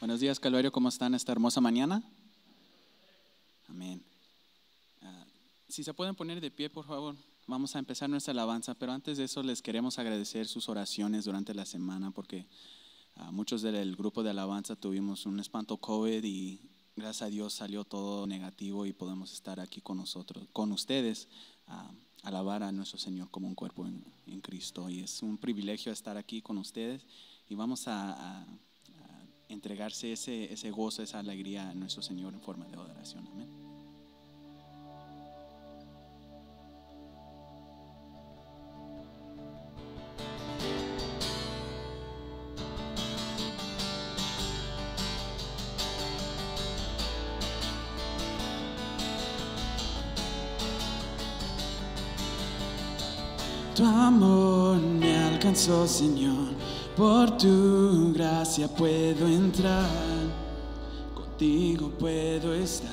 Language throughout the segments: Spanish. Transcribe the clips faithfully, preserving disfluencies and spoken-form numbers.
Buenos días, Calvario, ¿cómo están esta hermosa mañana? Amén. Uh, si se pueden poner de pie, por favor, vamos a empezar nuestra alabanza, pero antes de eso les queremos agradecer sus oraciones durante la semana, porque uh, muchos del grupo de alabanza tuvimos un espanto COVID y gracias a Dios salió todo negativo y podemos estar aquí con nosotros, con ustedes, uh, alabar a nuestro Señor como un cuerpo en, en Cristo. Y es un privilegio estar aquí con ustedes y vamos a, a, a entregarse ese, ese gozo, esa alegría a nuestro Señor en forma de adoración. Amén. Tu amor me alcanzó, Señor, por tu gracia puedo entrar, contigo puedo estar.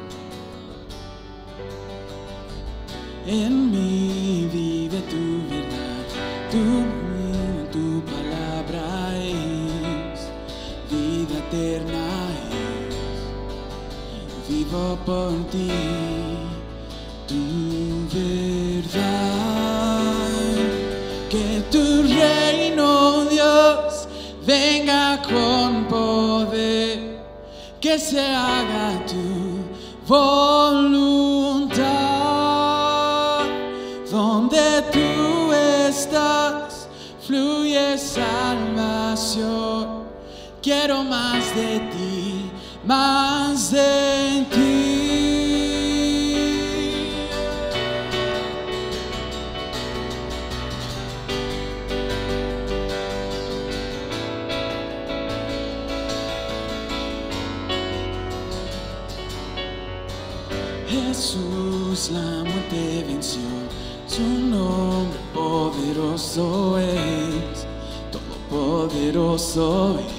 En mí vive tu verdad, tu, tu palabra es vida eterna, es, vivo por ti, tu verdad. Que tu reino, Dios, venga con poder, que se haga tu voluntad. Donde tú estás, fluye salvación. Quiero más de ti, más de ti. Jesús la muerte venció, su nombre poderoso es, todopoderoso es.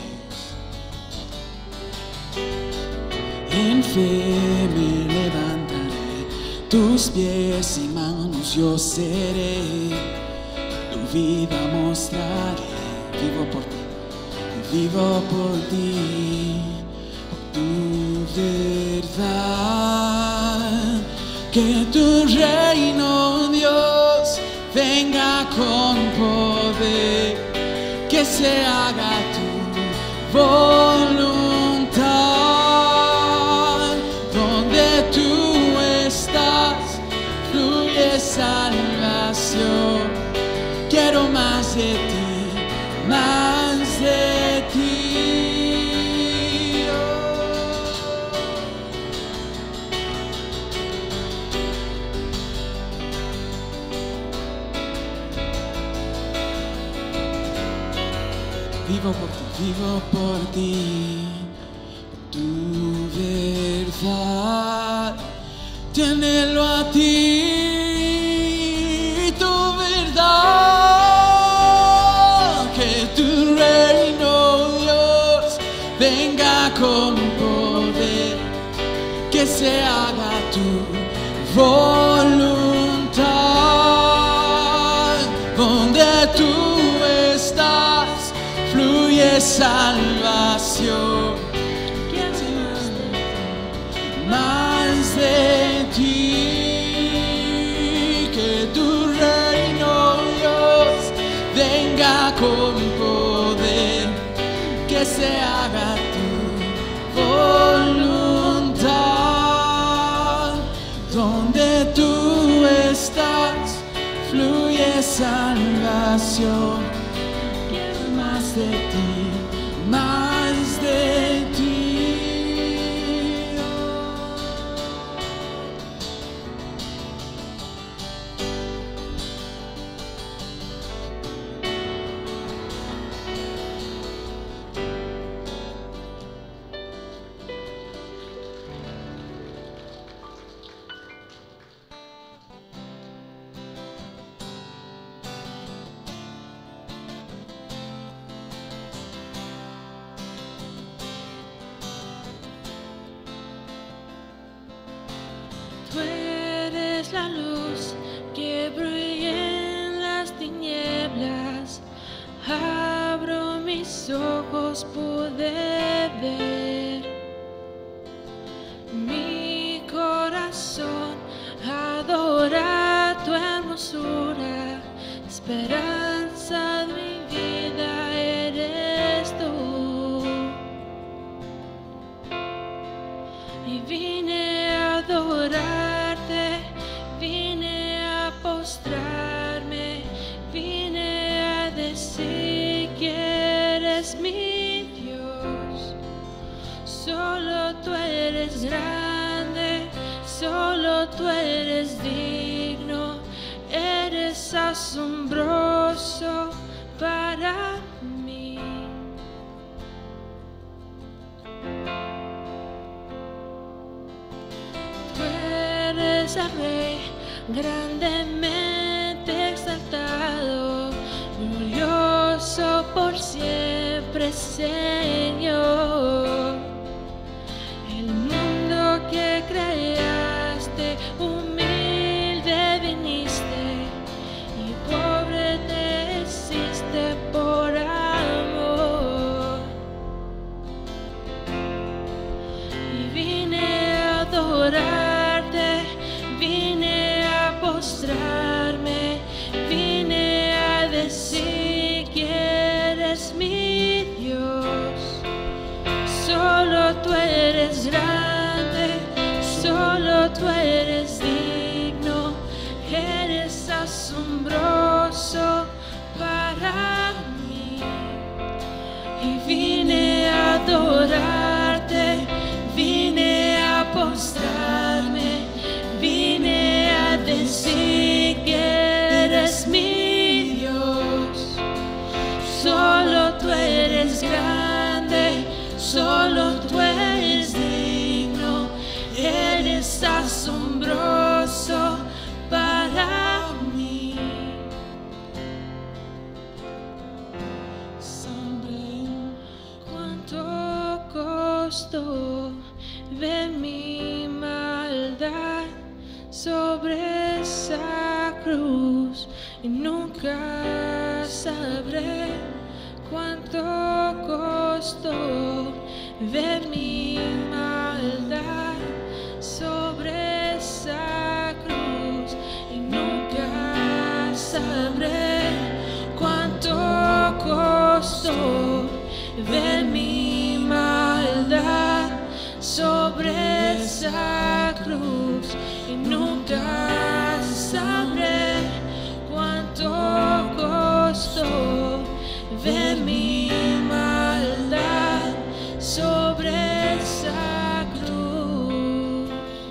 En fe me levantaré, tus pies y manos yo seré, tu vida mostraré, vivo por ti, vivo por ti, por tu verdad. Que tu reino, Dios, venga con poder, que se haga tu voluntad. Donde tú estás, fluye salvación. Quiero más de ti, más de ti. Vivo por ti, vivo por ti, por tu verdad. Tiénelo a ti, tu verdad. Que tu reino, Dios, venga con poder, que se haga tu voluntad. Donde tú estás, fluye salvación. Más de ti. Que tu reino, Dios, venga con poder, que se haga tu voluntad. Donde tú estás, fluye salvación. Más de ti, más de ti. Tú eres la luz que brilla en las tinieblas. Abro mis mis ojos pude ver, mi corazón adora tu hermosura, esperanza de mi vida eres tú. Y vine a adorarte, vine a postrarme, vine a decir que eres mi Dios. Solo tú eres grande, solo tú eres digno, eres asombroso para mí. Tú eres el Rey, grandemente exaltado, glorioso por siempre, Señor. El mundo que creaste, humilde viniste y pobre te hiciste por amor. Y vine a adorarte, vine a postrarme, vine a decir que eres mi Dios. Solo tú eres grande, solo tú eres digno, eres asombroso para mí. Y vine a adorarte, vine a postrarme, vine a decir que eres mi Dios. Solo tú eres grande, solo tú eres digno, eres asombroso para mí. Sabré cuánto costó ver mi maldad sobre esa cruz, y nunca sabré cuánto costó ver mi maldad sobre esa cruz, y nunca sabré cuánto costó ver mi maldad sobre esa cruz, y nunca sabré cuánto costó ver mi maldad sobre esa cruz.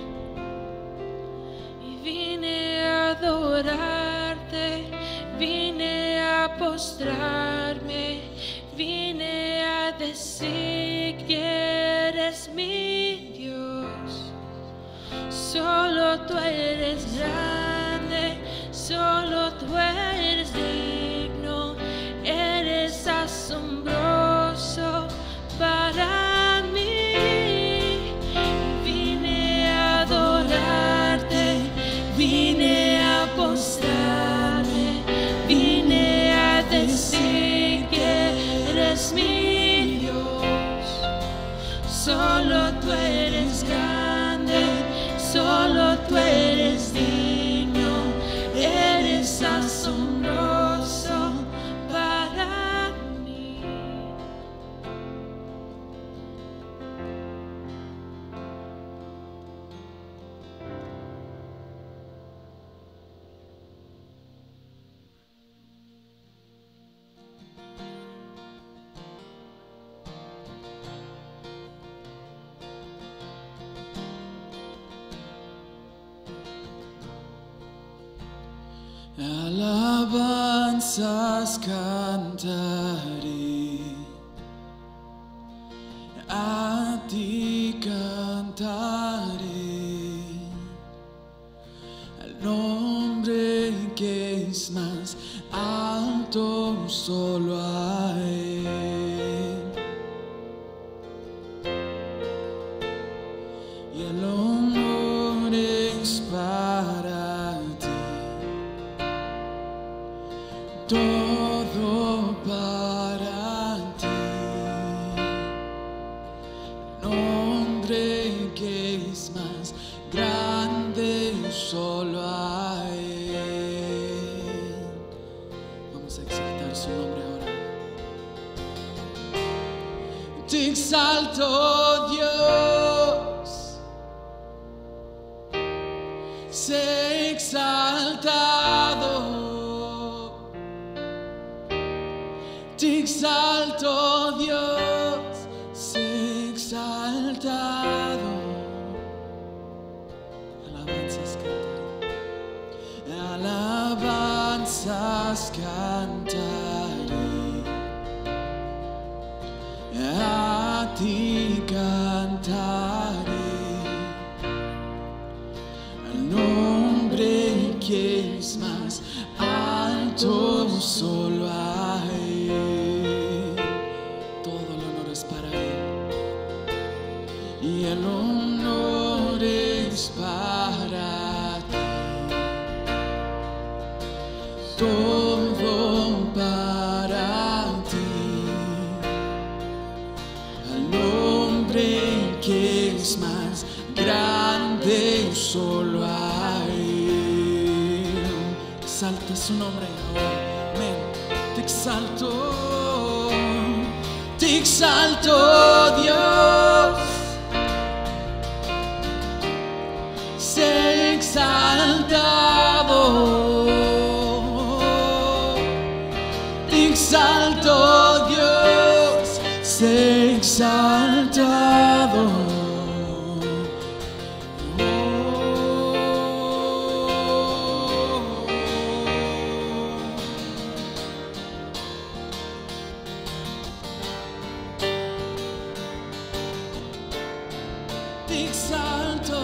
Y vine a adorarte, vine a postrarme, vine a decir que eres mi Dios. Solo tú eres grande, solo tú eres digno, eres asombroso para mí. Vine a adorarte, vine a postrarme, vine a decir que eres mi Dios. Solo tú eres grande, solo tú eres digno, eres asombroso para mí. Alabanzas cantaré, a ti cantaré, al nombre que es más alto, solo a Él. Y el honor es para ti, todo para ti. nombre que es más grande, solo a Él. Vamos a exaltar su nombre ahora. Te exalto, Dios, sé exaltado. Te exalto, Dios, sé exaltado. Alabanzas cantaré, alabanzas cantaré, a ti cantaré, al nombre que es más alto, solo a Él. Todo el honor es para Él, y el honor es para ti. Todo para ti, al nombre que es más grande, solo a Él. Exalta su nombre ahora, amén. Te exalto, te exalto, Dios, sé exaltado. Te exalto, Dios, sé exaltado. Te exalto,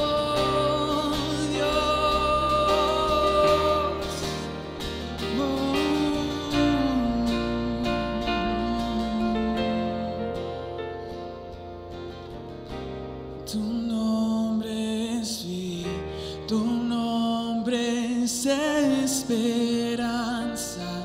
Dios. Oh. Tu nombre es vida, tu nombre es esperanza,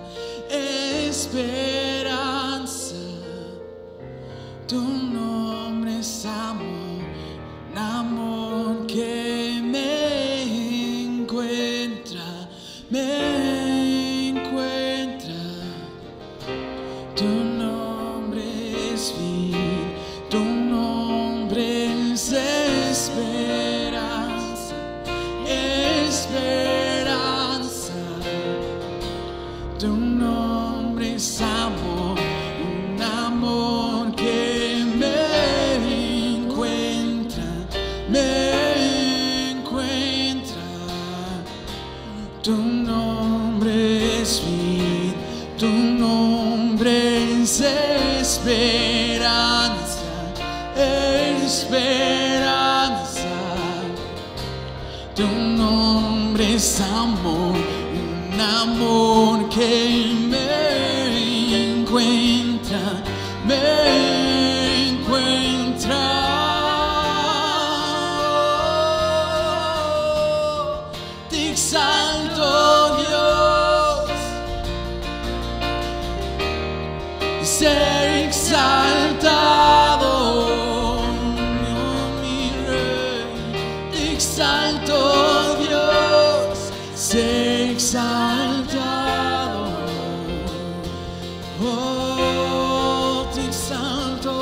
esperanza. Tu nombre es amor, un amor que me encuentra, me encuentra. Tu nombre es vida, tu nombre es esperanza, esperanza. Tu nombre es amor, un amor que me encuentra, me encuentra. Tu nombre es vida, tu nombre es esperanza, esperanza. Tu nombre es amor, un amor que me encuentra, me encuentra. Te exalto, Dios, ser exaltado, mi Rey. Te exalto, Dios, ser exaltado. Oh, te exalto,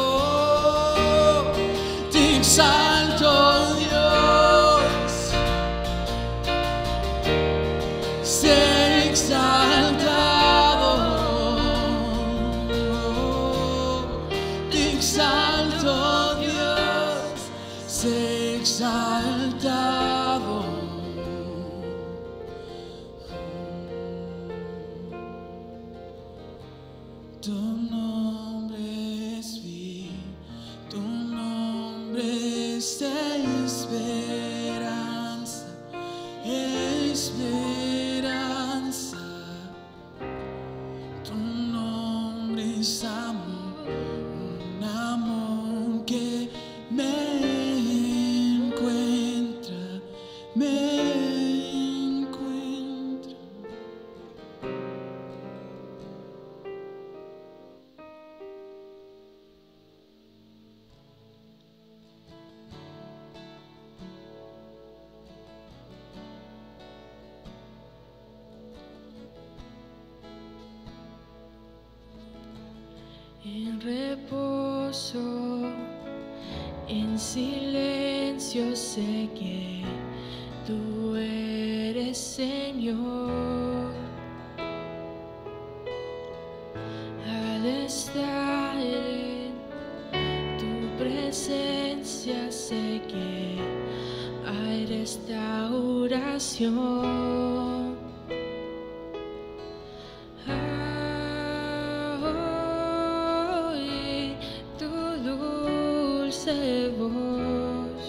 te exalto, Dios, ser exaltado. Te exalto, Dios, ser exaltado. Tu nombre es vida, tu nombre es esperanza, esperanza. Tu nombre es amor, un amor que me encuentra, me encuentra. En reposo, en silencio sé que tú eres Señor. Al estar en tu presencia sé que hay restauración. A oír tu dulce voz,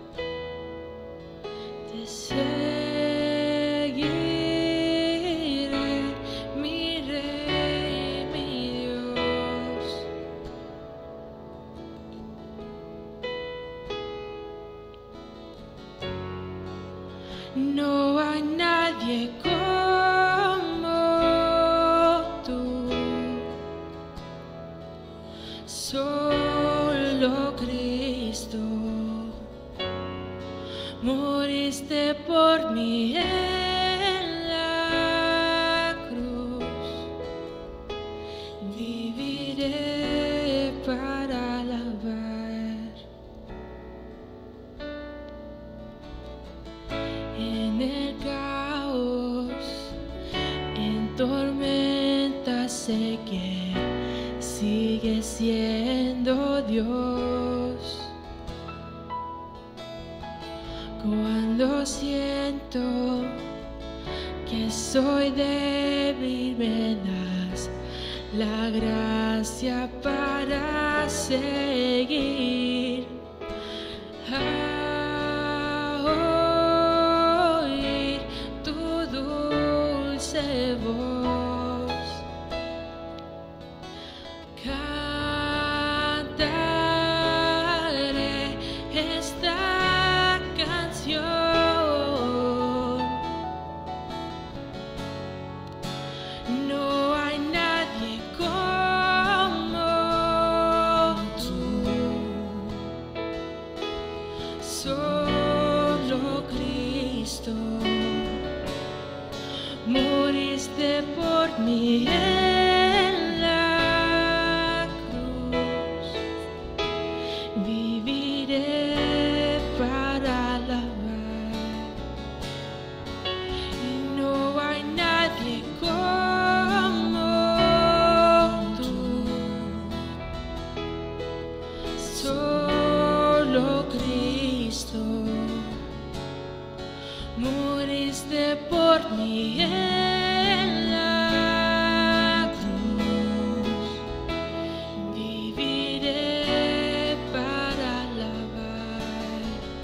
te seguiré, mi Rey, mi Dios. No hay nadie como tú, solo Cristo. Moriste por mí en la cruz, viviré para alabar. En el caos, en tormenta sé que sigue siendo Dios. Cuando siento que soy débil, me das la gracia para seguir. A oír tu dulce voz, cantaré esta canción. No hay nadie como tú, solo Cristo. Moriste por mí en la cruz, viviré para alabar. Y no hay nadie como tú, solo Cristo. Moriste por mí en la cruz, viviré para alabar.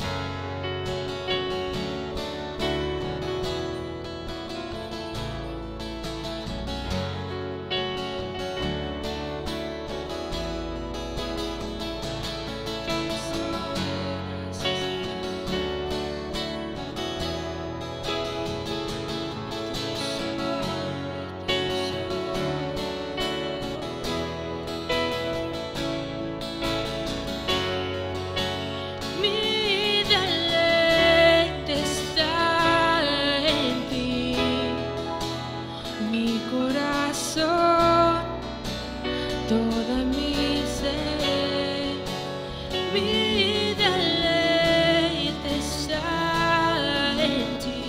Mi deleite está en ti, mi corazón, toda mi ser. Mi deleite está en ti,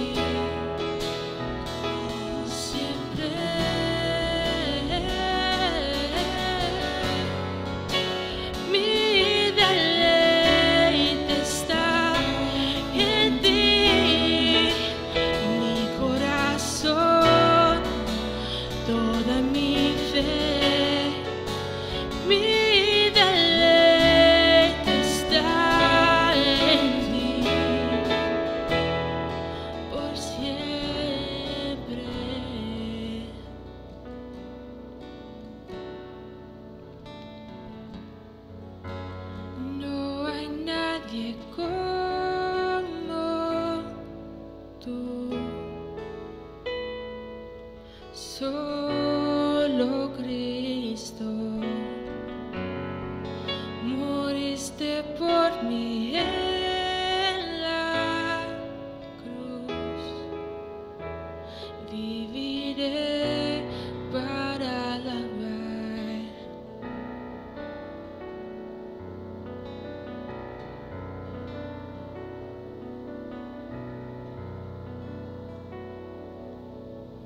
siempre. Mi deleite está en ti, mi corazón, toda mi fe. Mi deleite está en ti, por siempre. No hay nadie como tú, solo Cristo. Moriste por mí en la cruz, viviré para alabar.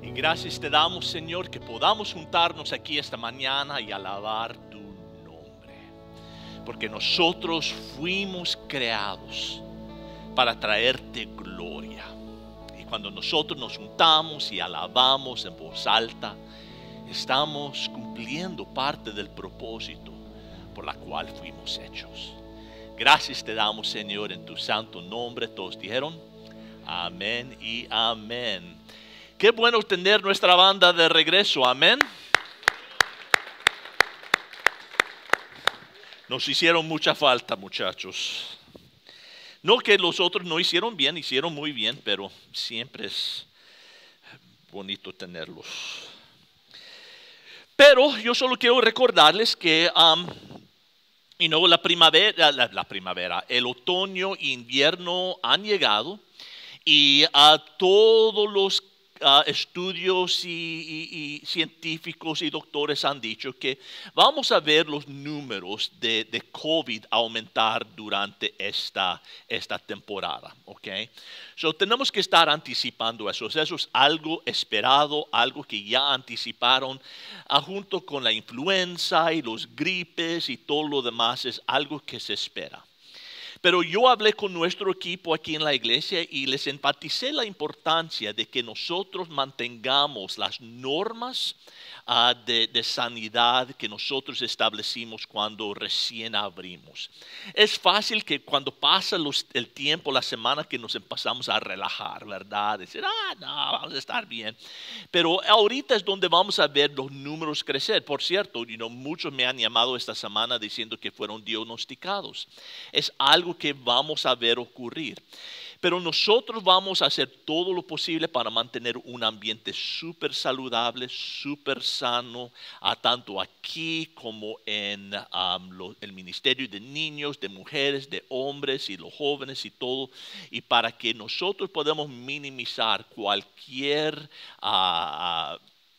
Y gracias te damos, Señor, que podamos juntarnos aquí esta mañana y alabar tu nombre. Porque nosotros fuimos creados para traerte gloria. Y cuando nosotros nos juntamos y alabamos en voz alta, estamos cumpliendo parte del propósito por la cual fuimos hechos. Gracias te damos, Señor, en tu santo nombre. Todos dijeron amén y amén. Qué bueno tener nuestra banda de regreso, amén. Nos hicieron mucha falta, muchachos. No que los otros no hicieron bien, hicieron muy bien, pero siempre es bonito tenerlos. Pero yo solo quiero recordarles que um, you know, la, primavera, la, la primavera, el otoño e invierno han llegado y a uh, todos los uh, estudios y, y, y científicos y doctores han dicho que vamos a ver los números de, de COVID aumentar durante esta, esta temporada. ¿Okay? So, tenemos que estar anticipando eso. Eso es algo esperado, algo que ya anticiparon uh, junto con la influenza y los gripes y todo lo demás. Es algo que se espera. Pero yo hablé con nuestro equipo aquí en la iglesia y les enfaticé la importancia de que nosotros mantengamos las normas uh, de, de sanidad que nosotros establecimos cuando recién abrimos. Es fácil que cuando pasa los, el tiempo, la semana, que nos empezamos a relajar, ¿verdad? Decir, ah, no, vamos a estar bien. Pero ahorita es donde vamos a ver los números crecer. Por cierto, you know, muchos me han llamado esta semana diciendo que fueron diagnosticados. Es algo que vamos a ver ocurrir. Pero nosotros vamos a hacer todo lo posible para mantener un ambiente súper saludable, súper sano, a tanto aquí como en um, lo, el ministerio de niños, de mujeres, de hombres y los jóvenes y todo. Y para que nosotros podamos minimizar cualquier Uh,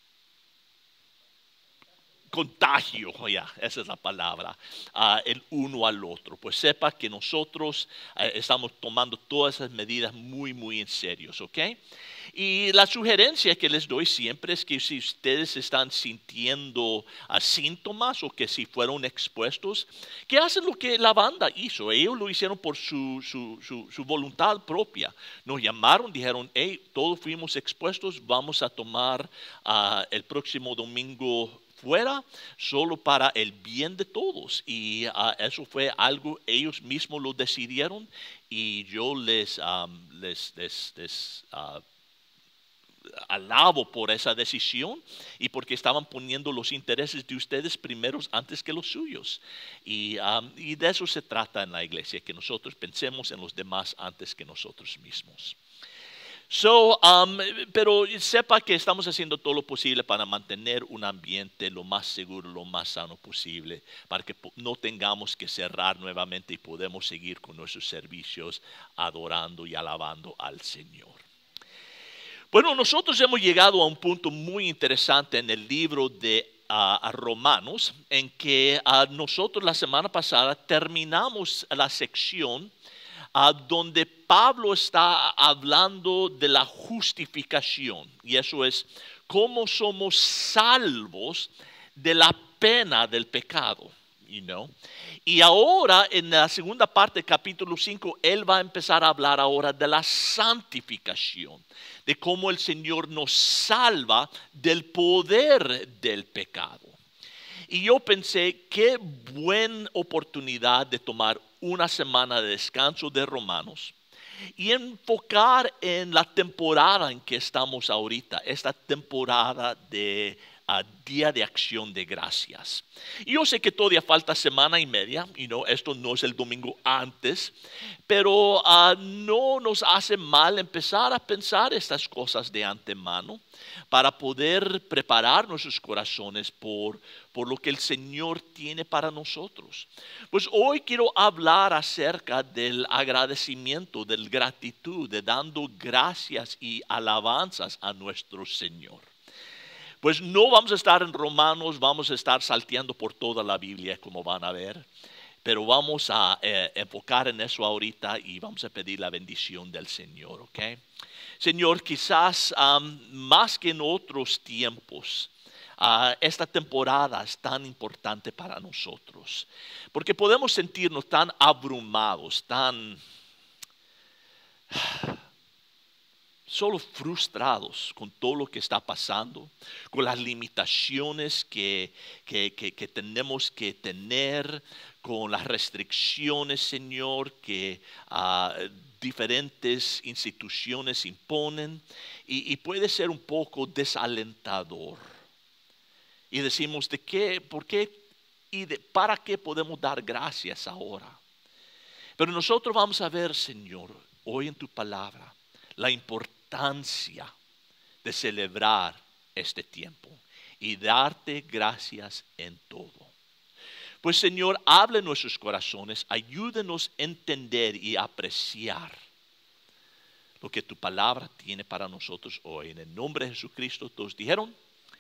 contagio, ya, yeah, esa es la palabra, uh, el uno al otro. Pues sepa que nosotros uh, estamos tomando todas esas medidas muy, muy en serio, ¿ok? Y la sugerencia que les doy siempre es que si ustedes están sintiendo uh, síntomas o que si fueron expuestos, que hacen lo que la banda hizo. Ellos lo hicieron por su, su, su, su voluntad propia. Nos llamaron, dijeron, hey, todos fuimos expuestos, vamos a tomar uh, el próximo domingo fuera, solo para el bien de todos. Y uh, eso fue algo, ellos mismos lo decidieron y yo les, um, les, les, les uh, alabo por esa decisión y porque estaban poniendo los intereses de ustedes primeros antes que los suyos. Y, um, y de eso se trata en la iglesia, que nosotros pensemos en los demás antes que nosotros mismos. So, um, pero sepa que estamos haciendo todo lo posible para mantener un ambiente lo más seguro, lo más sano posible, para que no tengamos que cerrar nuevamente y podemos seguir con nuestros servicios adorando y alabando al Señor. Bueno, nosotros hemos llegado a un punto muy interesante en el libro de uh, Romanos, en que uh, nosotros la semana pasada terminamos la sección Uh, donde Pablo está hablando de la justificación, y eso es cómo somos salvos de la pena del pecado. You know? Y ahora en la segunda parte del capítulo cinco, él va a empezar a hablar ahora de la santificación, de cómo el Señor nos salva del poder del pecado. Y yo pensé, qué buena oportunidad de tomar una semana de descanso de Romanos y enfocar en la temporada en que estamos ahorita, esta temporada de uh, Día de Acción de Gracias. Y yo sé que todavía falta semana y media, y no, esto no es el domingo antes, pero uh, no nos hace mal empezar a pensar estas cosas de antemano para poder preparar nuestros corazones por, por lo que el Señor tiene para nosotros. Pues hoy quiero hablar acerca del agradecimiento, del gratitud, de dando gracias y alabanzas a nuestro Señor. Pues no vamos a estar en Romanos, vamos a estar salteando por toda la Biblia, como van a ver. Pero vamos a eh, enfocar en eso ahorita y vamos a pedir la bendición del Señor, ¿ok? Señor, quizás um, más que en otros tiempos, uh, esta temporada es tan importante para nosotros. Porque podemos sentirnos tan abrumados, tan solo frustrados con todo lo que está pasando, con las limitaciones que, que, que, que tenemos que tener, con las restricciones, Señor, que uh, diferentes instituciones imponen, y, y puede ser un poco desalentador. Y decimos, ¿de qué, por qué y de, para qué podemos dar gracias ahora? Pero nosotros vamos a ver, Señor, hoy en tu palabra, la importancia de celebrar este tiempo y darte gracias en todo. Pues, Señor, habla en nuestros corazones, ayúdenos a entender y apreciar lo que tu palabra tiene para nosotros hoy. En el nombre de Jesucristo, todos dijeron,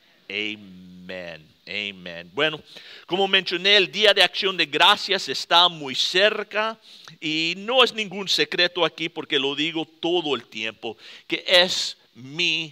amén, amén. Bueno, como mencioné, el Día de Acción de Gracias está muy cerca y no es ningún secreto aquí porque lo digo todo el tiempo, que es mi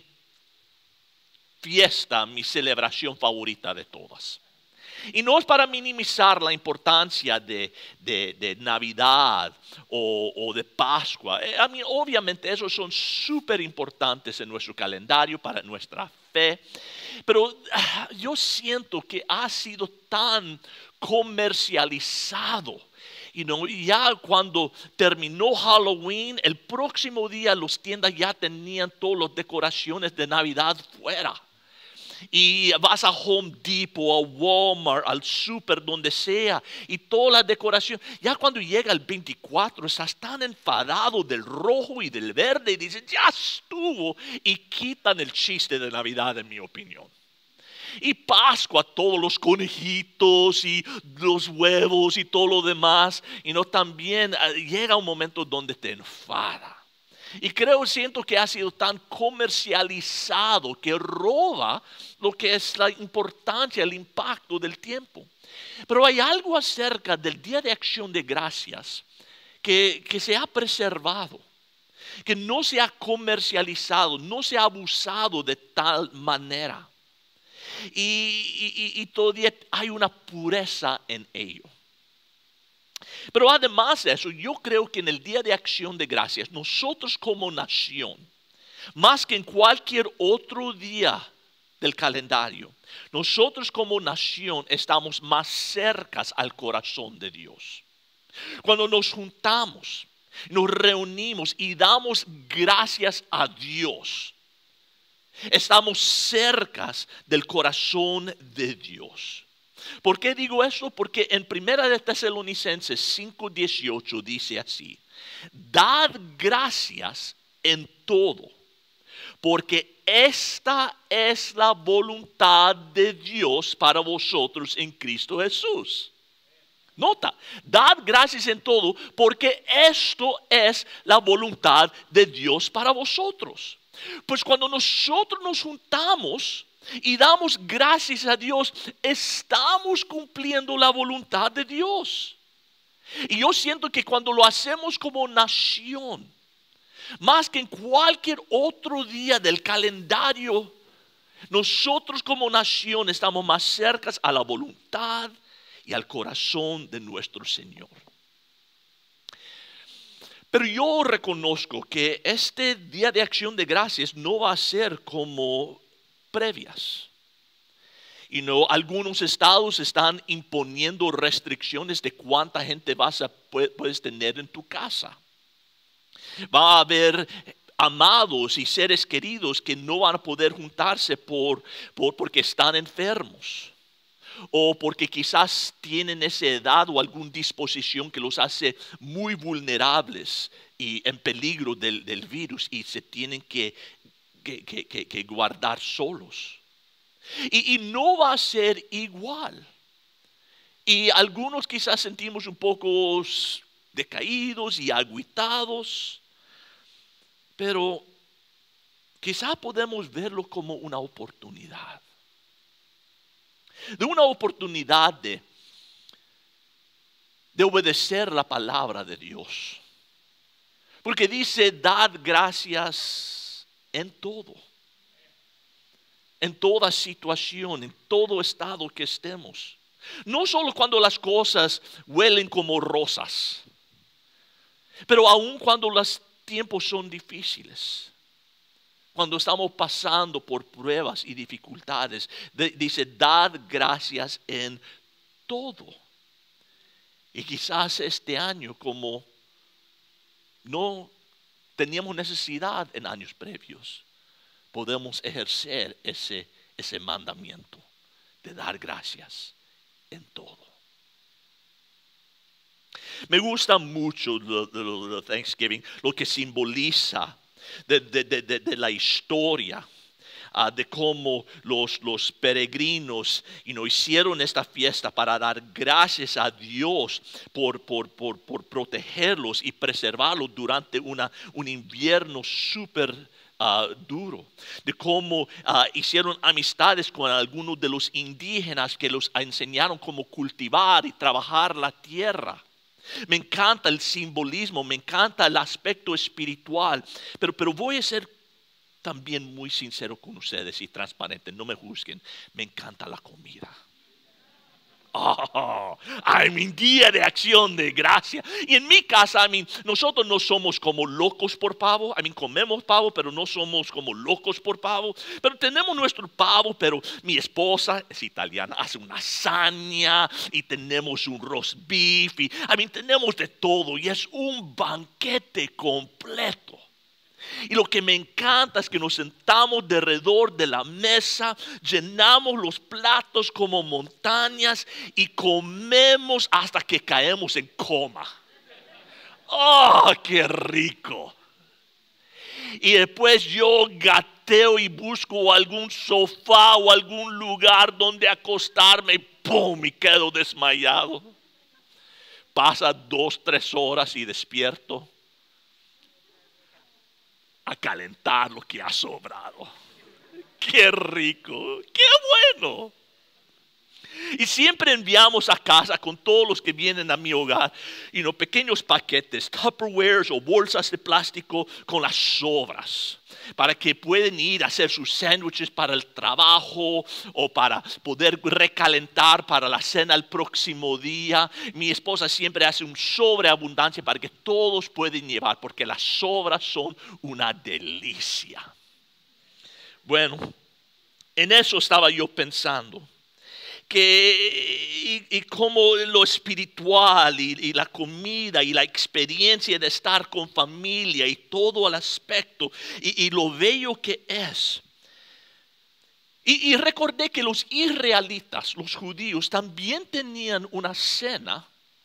fiesta, mi celebración favorita de todas. Y no es para minimizar la importancia de, de, de Navidad o, o de Pascua. A mí, obviamente, esos son súper importantes en nuestro calendario para nuestra fe. Pero uh, yo siento que ha sido tan comercializado. You know, ya cuando terminó Halloween, el próximo día las tiendas ya tenían todas las decoraciones de Navidad fuera. Y vas a Home Depot, a Walmart, al super, donde sea, y toda la decoración. Ya cuando llega el veinticuatro, estás tan enfadado del rojo y del verde y dices, ya estuvo, y quitan el chiste de Navidad, en mi opinión. Y Pascua, todos los conejitos y los huevos y todo lo demás, y no también llega un momento donde te enfada. Y creo, siento que ha sido tan comercializado que roba lo que es la importancia, el impacto del tiempo. Pero hay algo acerca del Día de Acción de Gracias que, que se ha preservado, que no se ha comercializado, no se ha abusado de tal manera. Y, y, y todavía hay una pureza en ello. Pero además de eso, yo creo que en el Día de Acción de Gracias, nosotros como nación, más que en cualquier otro día del calendario, nosotros como nación estamos más cercas al corazón de Dios. Cuando nos juntamos, nos reunimos y damos gracias a Dios, estamos cercas del corazón de Dios. ¿Por qué digo eso? Porque en Primera de Tesalonicenses cinco dieciocho dice así: dad gracias en todo, porque esta es la voluntad de Dios para vosotros en Cristo Jesús. Nota, dad gracias en todo, porque esto es la voluntad de Dios para vosotros. Pues cuando nosotros nos juntamos y damos gracias a Dios, estamos cumpliendo la voluntad de Dios. Y yo siento que cuando lo hacemos como nación, más que en cualquier otro día del calendario, nosotros como nación estamos más cerca a la voluntad y al corazón de nuestro Señor. Pero yo reconozco que este Día de Acción de Gracias no va a ser como previas. Y no, algunos estados están imponiendo restricciones de cuánta gente vas a, puedes tener en tu casa. Va a haber amados y seres queridos que no van a poder juntarse por, por, porque están enfermos. O porque quizás tienen esa edad o alguna disposición que los hace muy vulnerables y en peligro del, del virus y se tienen que, que, que, que, que guardar solos. Y, y no va a ser igual. Y algunos quizás sentimos un poco decaídos y agüitados, pero quizás podemos verlo como una oportunidad. De una oportunidad de, de obedecer la palabra de Dios. Porque dice, dad gracias en todo. En toda situación, en todo estado que estemos. No solo cuando las cosas huelen como rosas, pero aún cuando los tiempos son difíciles. Cuando estamos pasando por pruebas y dificultades, de, dice, dad gracias en todo. Y quizás este año, como no teníamos necesidad en años previos, podemos ejercer ese, ese mandamiento de dar gracias en todo. Me gusta mucho lo de Thanksgiving, lo que simboliza de, de, de, de, de la historia. Uh, de cómo los, los peregrinos you know, hicieron esta fiesta para dar gracias a Dios por, por, por, por protegerlos y preservarlos durante una, un invierno súper uh, duro. De cómo uh, hicieron amistades con algunos de los indígenas que los enseñaron cómo cultivar y trabajar la tierra. Me encanta el simbolismo, me encanta el aspecto espiritual, pero, pero voy a ser también muy sincero con ustedes y transparente, no me juzguen, me encanta la comida. Oh, I mean, día de acción de gracia. Y en mi casa, I mean, nosotros no somos como locos por pavo. I mean, comemos pavo, pero no somos como locos por pavo. Pero tenemos nuestro pavo, pero mi esposa es italiana, hace una lasaña y tenemos un roast beef. Y, I mean, tenemos de todo y es un banquete completo. Y lo que me encanta es que nos sentamos de alrededor de la mesa, llenamos los platos como montañas y comemos hasta que caemos en coma. ¡Oh, qué rico! Y después yo gateo y busco algún sofá o algún lugar donde acostarme y ¡pum! Y quedo desmayado. Pasa dos, tres horas y despierto a calentar lo que ha sobrado. ¡Qué rico! ¡Qué bueno! Y siempre enviamos a casa con todos los que vienen a mi hogar, you know, pequeños paquetes, Tupperwares o bolsas de plástico con las sobras, para que puedan ir a hacer sus sándwiches para el trabajo o para poder recalentar para la cena el próximo día. Mi esposa siempre hace un sobreabundancia para que todos puedan llevar, porque las sobras son una delicia. Bueno, en eso estaba yo pensando. Que, y, y como lo espiritual y, y la comida y la experiencia de estar con familia y todo el aspecto y, y lo bello que es. Y, y recordé que los israelitas, los judíos, también tenían una cena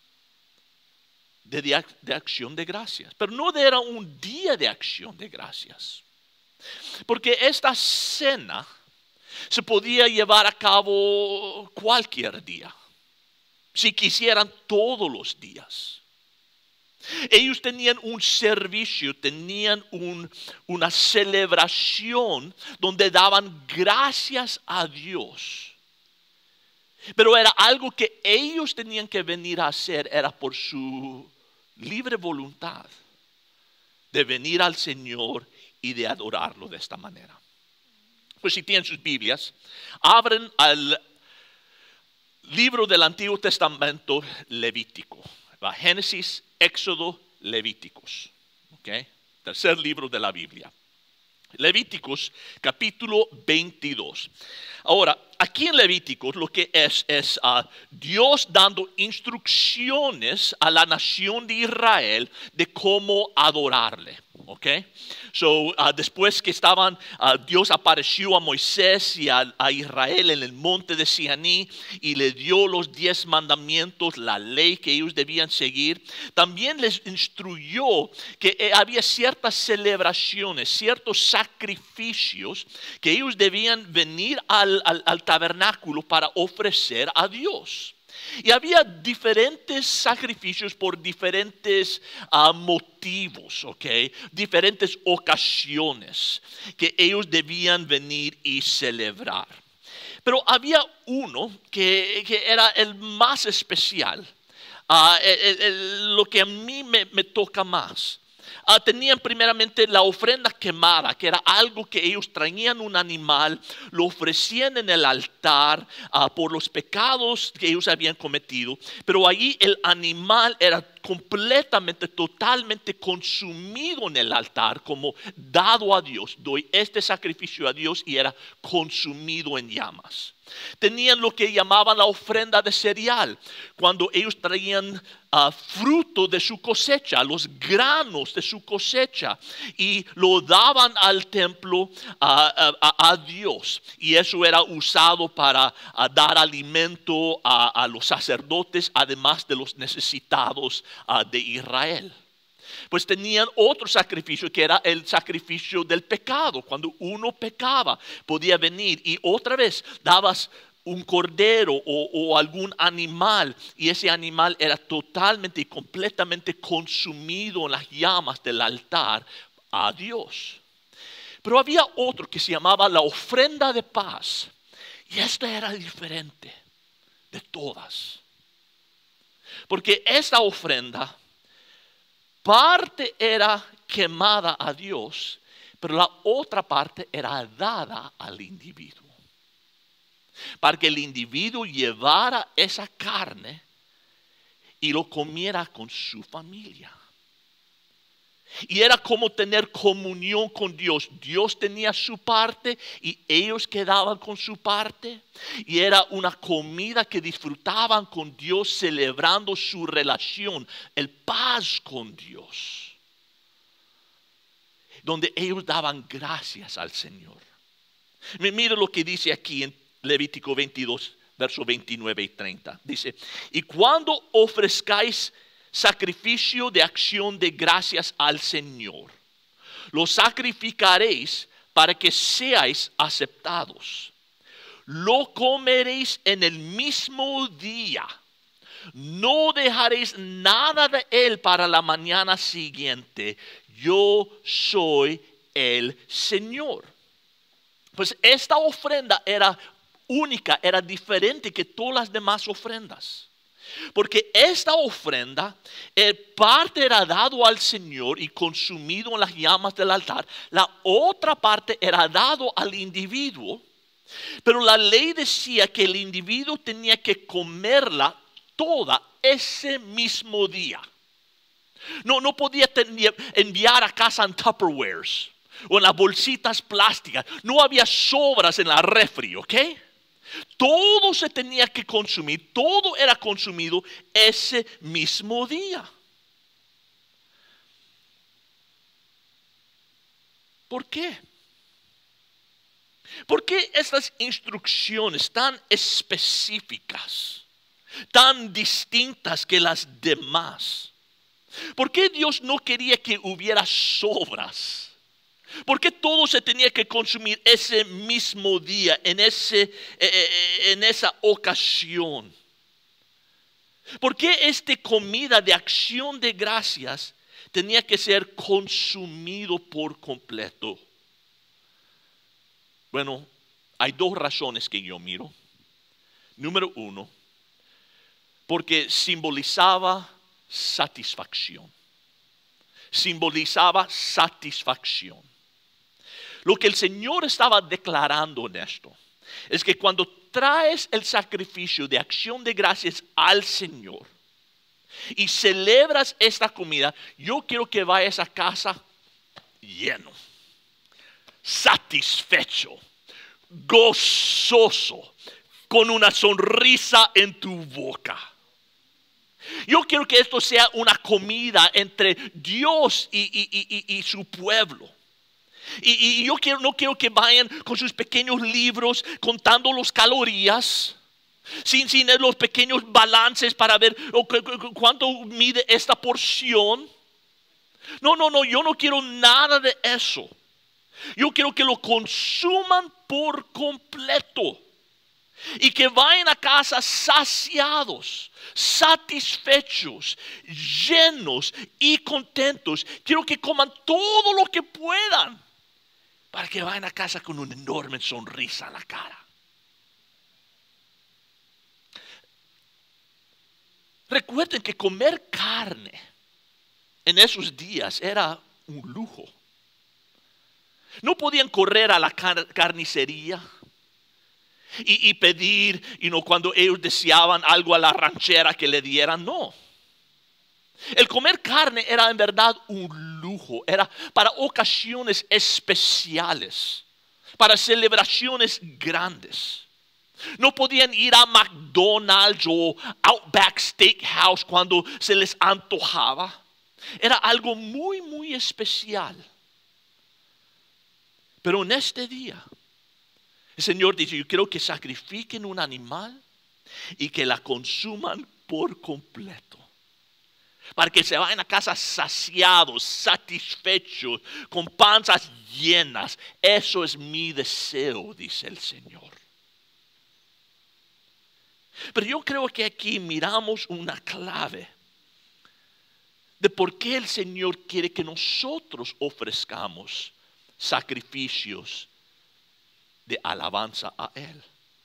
de, de, de acción de gracias, pero no era un día de acción de gracias, porque esta cena se podía llevar a cabo cualquier día, si quisieran todos los días. Ellos tenían un servicio, tenían un, una celebración donde daban gracias a Dios. Pero era algo que ellos tenían que venir a hacer, era por su libre voluntad de venir al Señor y de adorarlo de esta manera. Pues si tienen sus Biblias, abren al libro del Antiguo Testamento Levítico. Va, Génesis, Éxodo, Levíticos. ¿Okay? Tercer libro de la Biblia. Levíticos capítulo veintidós. Ahora, aquí en Levíticos lo que es es uh, Dios dando instrucciones a la nación de Israel de cómo adorarle. Okay? So, uh, después que estaban, uh, Dios apareció a Moisés y a, a Israel en el monte de Sinaí y le dio los diez mandamientos, la ley que ellos debían seguir. También les instruyó que eh, había ciertas celebraciones, ciertos sacrificios que ellos debían venir al, al, al tabernáculo para ofrecer a Dios. Y había diferentes sacrificios por diferentes uh, motivos, ¿okay? Diferentes ocasiones que ellos debían venir y celebrar. Pero había uno que, que era el más especial uh, el, el, lo que a mí me, me toca más. Uh, tenían primeramente la ofrenda quemada, que era algo que ellos traían un animal, lo ofrecían en el altar uh, por los pecados que ellos habían cometido, pero allí el animal era completamente, totalmente consumido en el altar, como dado a Dios. Doy este sacrificio a Dios, y era consumido en llamas. Tenían lo que llamaban la ofrenda de cereal, cuando ellos traían uh, fruto de su cosecha, los granos de su cosecha, y lo daban al templo uh, a, a, a Dios, y eso era usado para uh, dar alimento a, a los sacerdotes, además de los necesitados uh, de Israel. Pues tenían otro sacrificio, que era el sacrificio del pecado. Cuando uno pecaba, podía venir y otra vez dabas un cordero o, o algún animal, y ese animal era totalmente y completamente consumido en las llamas del altar a Dios. Pero había otro que se llamaba la ofrenda de paz, y esta era diferente de todas, porque esta ofrenda, parte era quemada a Dios, pero la otra parte era dada al individuo, para que el individuo llevara esa carne y lo comiera con su familia. Y era como tener comunión con Dios. Dios tenía su parte y ellos quedaban con su parte. Y era una comida que disfrutaban con Dios, celebrando su relación, el paz con Dios, donde ellos daban gracias al Señor. Mire lo que dice aquí en Levítico veintidós, versos veintinueve y treinta. Dice: y cuando ofrezcáis sacrificio de acción de gracias al Señor, lo sacrificaréis para que seáis aceptados. Lo comeréis en el mismo día. No dejaréis nada de él para la mañana siguiente. Yo soy el Señor. Pues esta ofrenda era única, era diferente que todas las demás ofrendas. Porque esta ofrenda, eh, parte era dado al Señor y consumido en las llamas del altar. La otra parte era dado al individuo. Pero la ley decía que el individuo tenía que comerla toda ese mismo día. No, no podía tener, enviar a casa en Tupperwares o en las bolsitas plásticas. No había sobras en la refri, ¿ok? Todo se tenía que consumir, todo era consumido ese mismo día. ¿Por qué? ¿Por qué estas instrucciones tan específicas, tan distintas que las demás? ¿Por qué Dios no quería que hubiera sobras? ¿Por qué todo se tenía que consumir ese mismo día, en, ese, eh, en esa ocasión? ¿Por qué esta comida de acción de gracias tenía que ser consumido por completo? Bueno, hay dos razones que yo miro. Número uno, porque simbolizaba satisfacción. Simbolizaba satisfacción. Lo que el Señor estaba declarando en esto es que cuando traes el sacrificio de acción de gracias al Señor y celebras esta comida, yo quiero que vayas a casa lleno, satisfecho, gozoso, con una sonrisa en tu boca. Yo quiero que esto sea una comida entre Dios y, y, y, y su pueblo. Y, y yo quiero, no quiero que vayan con sus pequeños libros contando las calorías, sin, sin los pequeños balances para ver oh, cuánto mide esta porción. No, no, no, yo no quiero nada de eso. Yo quiero que lo consuman por completo y que vayan a casa saciados, satisfechos, llenos y contentos. Quiero que coman todo lo que puedan para que vayan a casa con una enorme sonrisa en la cara. Recuerden que comer carne en esos días era un lujo. No podían correr a la car- carnicería y, y pedir, you know, cuando ellos deseaban algo a la ranchera que le dieran. No. El comer carne era en verdad un lujo. Era para ocasiones especiales, para celebraciones grandes. No podían ir a McDonald's o Outback Steakhouse cuando se les antojaba. Era algo muy, muy especial. Pero en este día, el Señor dice, yo quiero que sacrifiquen un animal y que la consuman por completo. Para que se vayan a casa saciados, satisfechos, con panzas llenas. Eso es mi deseo, dice el Señor. Pero yo creo que aquí miramos una clave de por qué el Señor quiere que nosotros ofrezcamos sacrificios de alabanza a Él.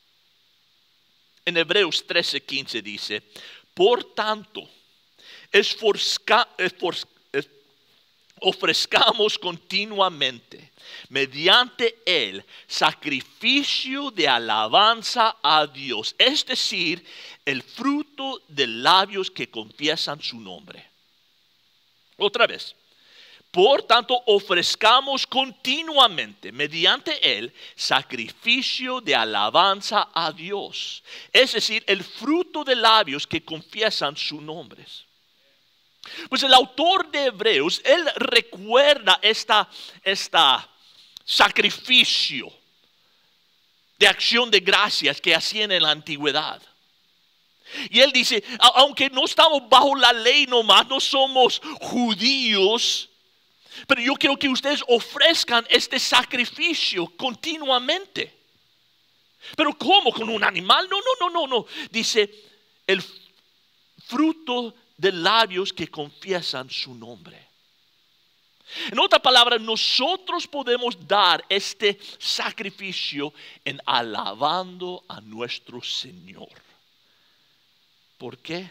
En Hebreos trece quince dice, por tanto, esforza, esforz, es, ofrezcamos continuamente mediante Él sacrificio de alabanza a Dios, es decir, el fruto de labios que confiesan su nombre. Otra vez. Por tanto, ofrezcamos continuamente, mediante Él, sacrificio de alabanza a Dios. Es decir, el fruto de labios que confiesan su nombre. Pues el autor de Hebreos, él recuerda esta, esta sacrificio de acción de gracias que hacían en la antigüedad. Y él dice, aunque no estamos bajo la ley nomás, no somos judíos, pero yo quiero que ustedes ofrezcan este sacrificio continuamente. ¿Pero cómo? ¿Con un animal? No, no, no, no, no. Dice, el fruto de labios que confiesan su nombre. En otra palabra, nosotros podemos dar este sacrificio en alabando a nuestro Señor. ¿Por qué?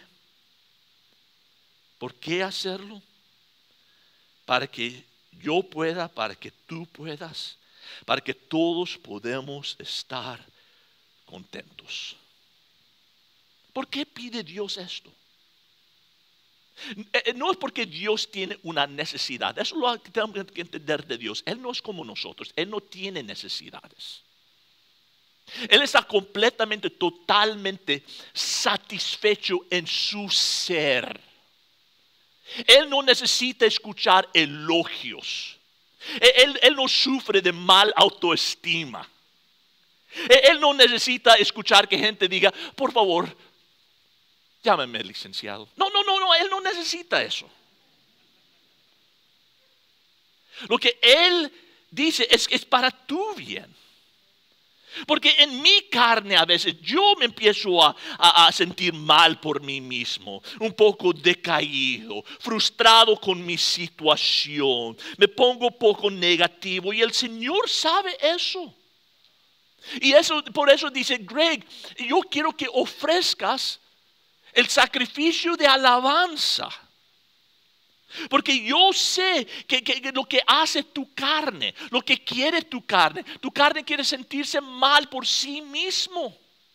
¿Por qué hacerlo? Para que yo pueda, para que tú puedas, para que todos podamos estar contentos. ¿Por qué pide Dios esto? No es porque Dios tiene una necesidad. Eso es lo que tenemos que entender de Dios. Él no es como nosotros. Él no tiene necesidades. Él está completamente, totalmente satisfecho en su ser. Él no necesita escuchar elogios. Él, él no sufre de mal autoestima. Él no necesita escuchar que gente diga, por favor, llámame licenciado. No, no, no, no, él no necesita eso. Lo que él dice es que es para tu bien. Porque en mi carne a veces yo me empiezo a, a, a sentir mal por mí mismo, un poco decaído, frustrado con mi situación, me pongo poco negativo y el Señor sabe eso. Y eso, por eso dice Greg, yo quiero que ofrezcas el sacrificio de alabanza. Porque yo sé que, que, que lo que hace tu carne, lo que quiere tu carne, tu carne quiere sentirse mal por sí mismo.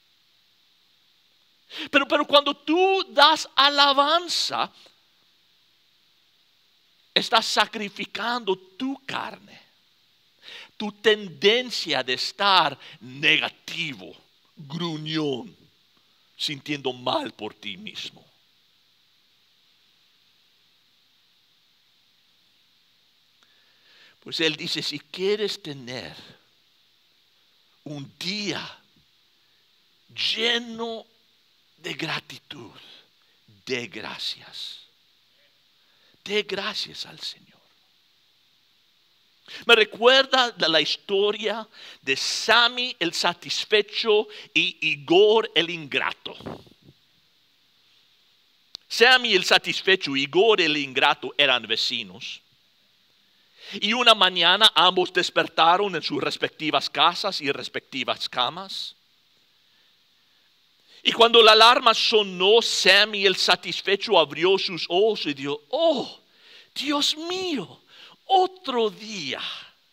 Pero, pero cuando tú das alabanza, estás sacrificando tu carne, tu tendencia de estar negativo, gruñón, sintiendo mal por ti mismo. Pues él dice, si quieres tener un día lleno de gratitud, de gracias, de gracias al Señor. Me recuerda de la historia de Sammy el satisfecho y Igor el ingrato. Sammy el satisfecho y Igor el ingrato eran vecinos. Y una mañana ambos despertaron en sus respectivas casas y respectivas camas. Y cuando la alarma sonó, Samuel satisfecho abrió sus ojos y dijo, oh, Dios mío, otro día.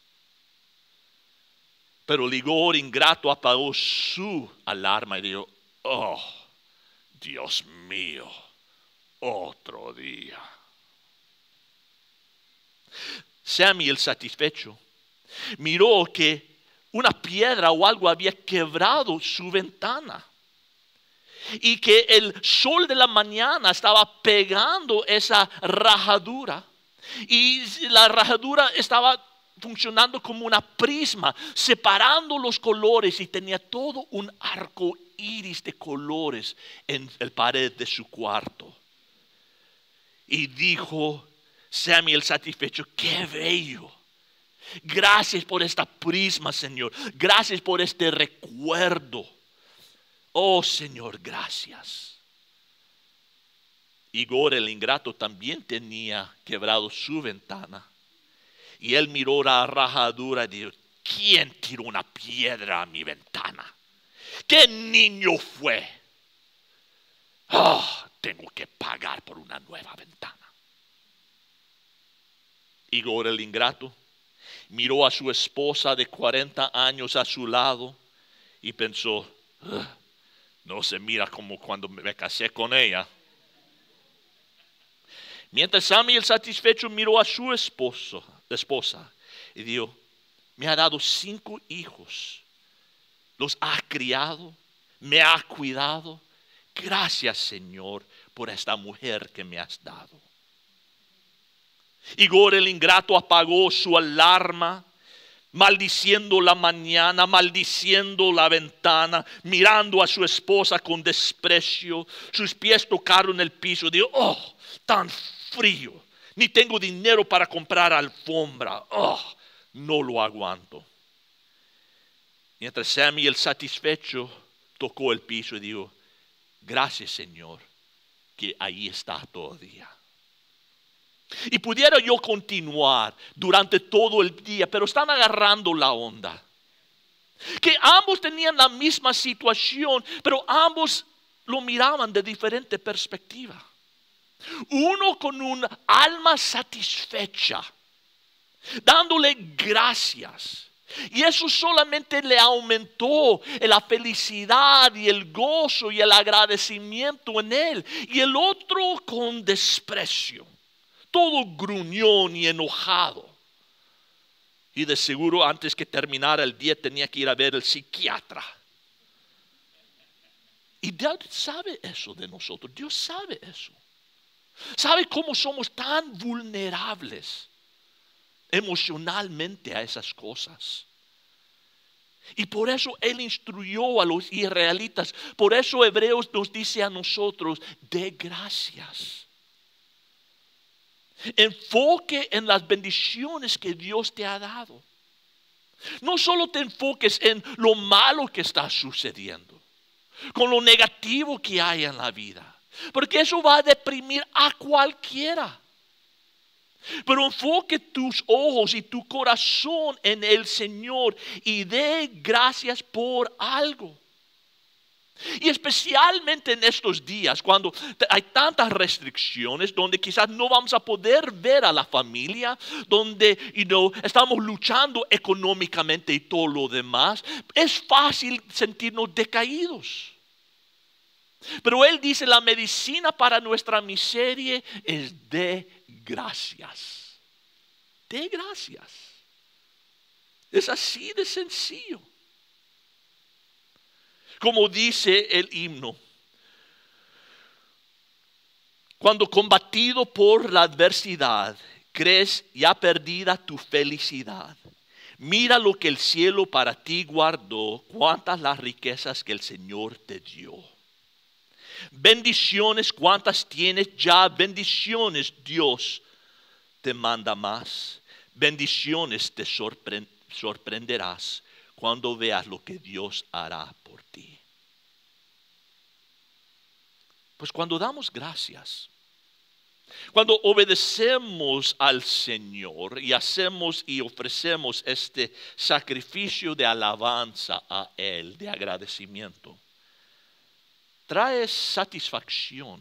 Pero el hijo ingrato apagó su alarma y dijo, oh, Dios mío, otro día. Samuel satisfecho miró que una piedra o algo había quebrado su ventana. Y que el sol de la mañana estaba pegando esa rajadura. Y la rajadura estaba funcionando como una prisma, separando los colores. Y tenía todo un arco iris de colores en la pared de su cuarto. Y dijo Samuel satisfecho, qué bello. Gracias por esta prisma, Señor. Gracias por este recuerdo. Oh Señor, gracias. Igor el ingrato también tenía quebrado su ventana. Y él miró la rajadura y dijo, ¿quién tiró una piedra a mi ventana? ¿Qué niño fue? Oh, tengo que pagar por una nueva ventana. Igor el ingrato miró a su esposa de cuarenta años a su lado y pensó, no se mira como cuando me casé con ella. Mientras Samuel satisfecho miró a su esposo, esposa y dijo, me ha dado cinco hijos, los ha criado, me ha cuidado. Gracias, Señor, por esta mujer que me has dado. Igor el ingrato apagó su alarma, maldiciendo la mañana, maldiciendo la ventana, mirando a su esposa con desprecio. Sus pies tocaron el piso. Dijo, oh, tan frío. Ni tengo dinero para comprar alfombra. Oh, no lo aguanto. Mientras Samuel satisfecho tocó el piso y dijo, gracias, Señor, que ahí está todavía. Y pudiera yo continuar durante todo el día, pero están agarrando la onda. Que ambos tenían la misma situación, pero ambos lo miraban de diferente perspectiva. Uno con un alma satisfecha, dándole gracias. Y eso solamente le aumentó la felicidad y el gozo y el agradecimiento en él. Y el otro con desprecio, todo gruñón y enojado. Y de seguro antes que terminara el día tenía que ir a ver al psiquiatra. Y Dios sabe eso de nosotros. Dios sabe eso. Sabe cómo somos tan vulnerables emocionalmente a esas cosas. Y por eso Él instruyó a los israelitas. Por eso Hebreos nos dice a nosotros, de gracias. Enfoque en las bendiciones que Dios te ha dado. No solo te enfoques en lo malo que está sucediendo, con lo negativo que hay en la vida, porque eso va a deprimir a cualquiera. Pero enfoque tus ojos y tu corazón en el Señor y dé gracias por algo. Y especialmente en estos días, cuando hay tantas restricciones, donde quizás no vamos a poder ver a la familia, donde you know, estamos luchando económicamente y todo lo demás, es fácil sentirnos decaídos. Pero Él dice, la medicina para nuestra miseria es de gracias. De gracias. Es así de sencillo. Como dice el himno, cuando combatido por la adversidad, crees ya perdida tu felicidad. Mira lo que el cielo para ti guardó, cuántas las riquezas que el Señor te dio. Bendiciones, cuántas tienes ya, bendiciones Dios te manda más. Bendiciones te sorpre- sorprenderás cuando veas lo que Dios hará por ti. Pues cuando damos gracias, cuando obedecemos al Señor y hacemos y ofrecemos este sacrificio de alabanza a Él, de agradecimiento, trae satisfacción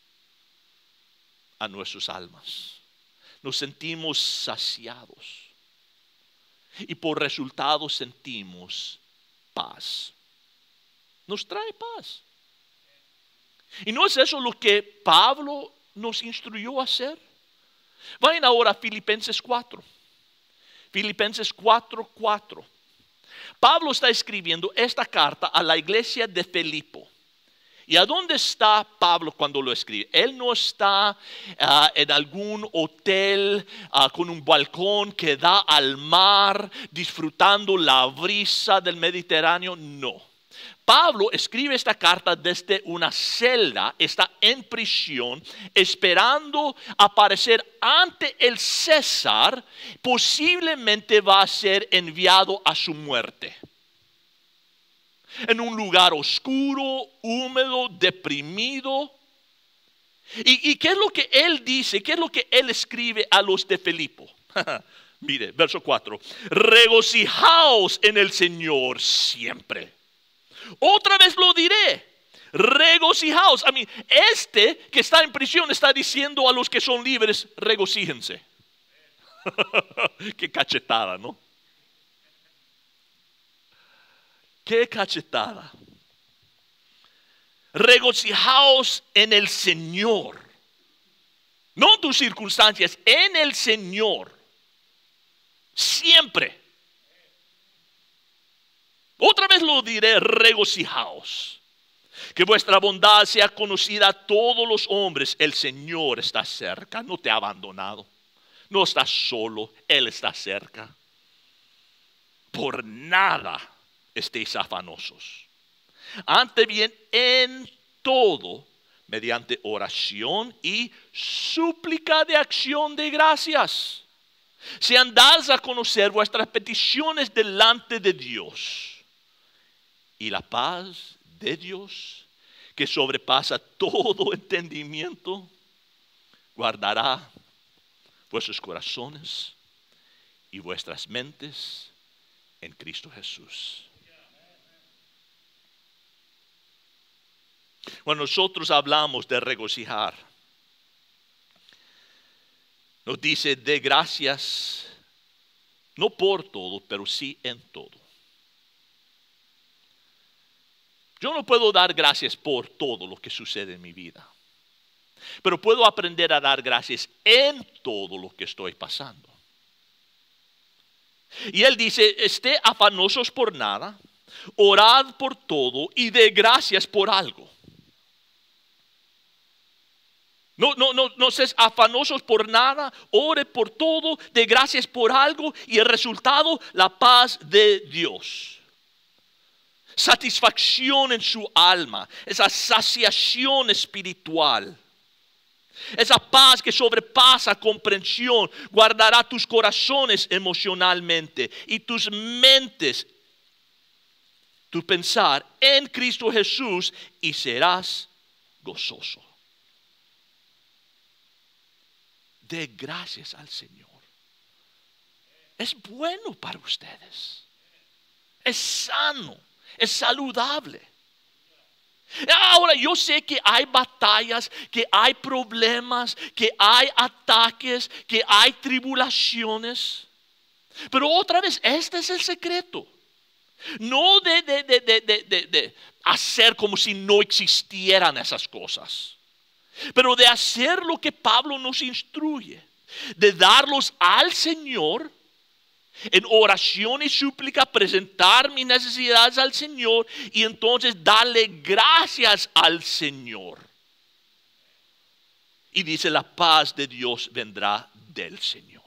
a nuestras almas. Nos sentimos saciados y por resultado sentimos paz. Nos trae paz. ¿Y no es eso lo que Pablo nos instruyó a hacer? Vayan ahora a Filipenses cuatro. Filipenses cuatro, cuatro. Pablo está escribiendo esta carta a la iglesia de Filipo. ¿Y a dónde está Pablo cuando lo escribe? Él no está uh, en algún hotel uh, con un balcón que da al mar, disfrutando la brisa del Mediterráneo. No. Pablo escribe esta carta desde una celda, está en prisión, esperando aparecer ante el César. Posiblemente va a ser enviado a su muerte. En un lugar oscuro, húmedo, deprimido. ¿Y, ¿Y qué es lo que él dice? ¿Qué es lo que él escribe a los de Filipo? Mire, verso cuatro. Regocijaos en el Señor siempre. Otra vez lo diré. Regocijaos. A mí, este que está en prisión está diciendo a los que son libres, regocíjense. Qué cachetada, ¿no? Qué cachetada. Regocijaos en el Señor. No en tus circunstancias, en el Señor. Siempre. Otra vez lo diré, regocijaos. Que vuestra bondad sea conocida a todos los hombres. El Señor está cerca, no te ha abandonado. No estás solo, Él está cerca. Por nada estéis afanosos. Antes bien, en todo, mediante oración y súplica de acción de gracias, sean dadas a conocer vuestras peticiones delante de Dios. Y la paz de Dios, que sobrepasa todo entendimiento, guardará vuestros corazones y vuestras mentes en Cristo Jesús. Cuando nosotros hablamos de regocijar, nos dice de gracias, no por todo, pero sí en todo. Yo no puedo dar gracias por todo lo que sucede en mi vida, pero puedo aprender a dar gracias en todo lo que estoy pasando. Y él dice, esté afanosos por nada, orad por todo y de gracias por algo. No, no, no, no seas afanosos por nada, ore por todo, de gracias por algo y el resultado, la paz de Dios. Satisfacción en su alma, esa saciación espiritual. Esa paz que sobrepasa comprensión, guardará tus corazones emocionalmente y tus mentes, tu pensar en Cristo Jesús y serás gozoso. De gracias al Señor. Es bueno para ustedes. Es sano, es saludable. Ahora yo sé que hay batallas, que hay problemas, que hay ataques, que hay tribulaciones. Pero otra vez, este es el secreto. No de, de, de, de, de, de, de hacer como si no existieran esas cosas. Pero de hacer lo que Pablo nos instruye. De darlos al Señor. En oración y súplica presentar mis necesidades al Señor y entonces darle gracias al Señor. Y dice, la paz de Dios vendrá del Señor.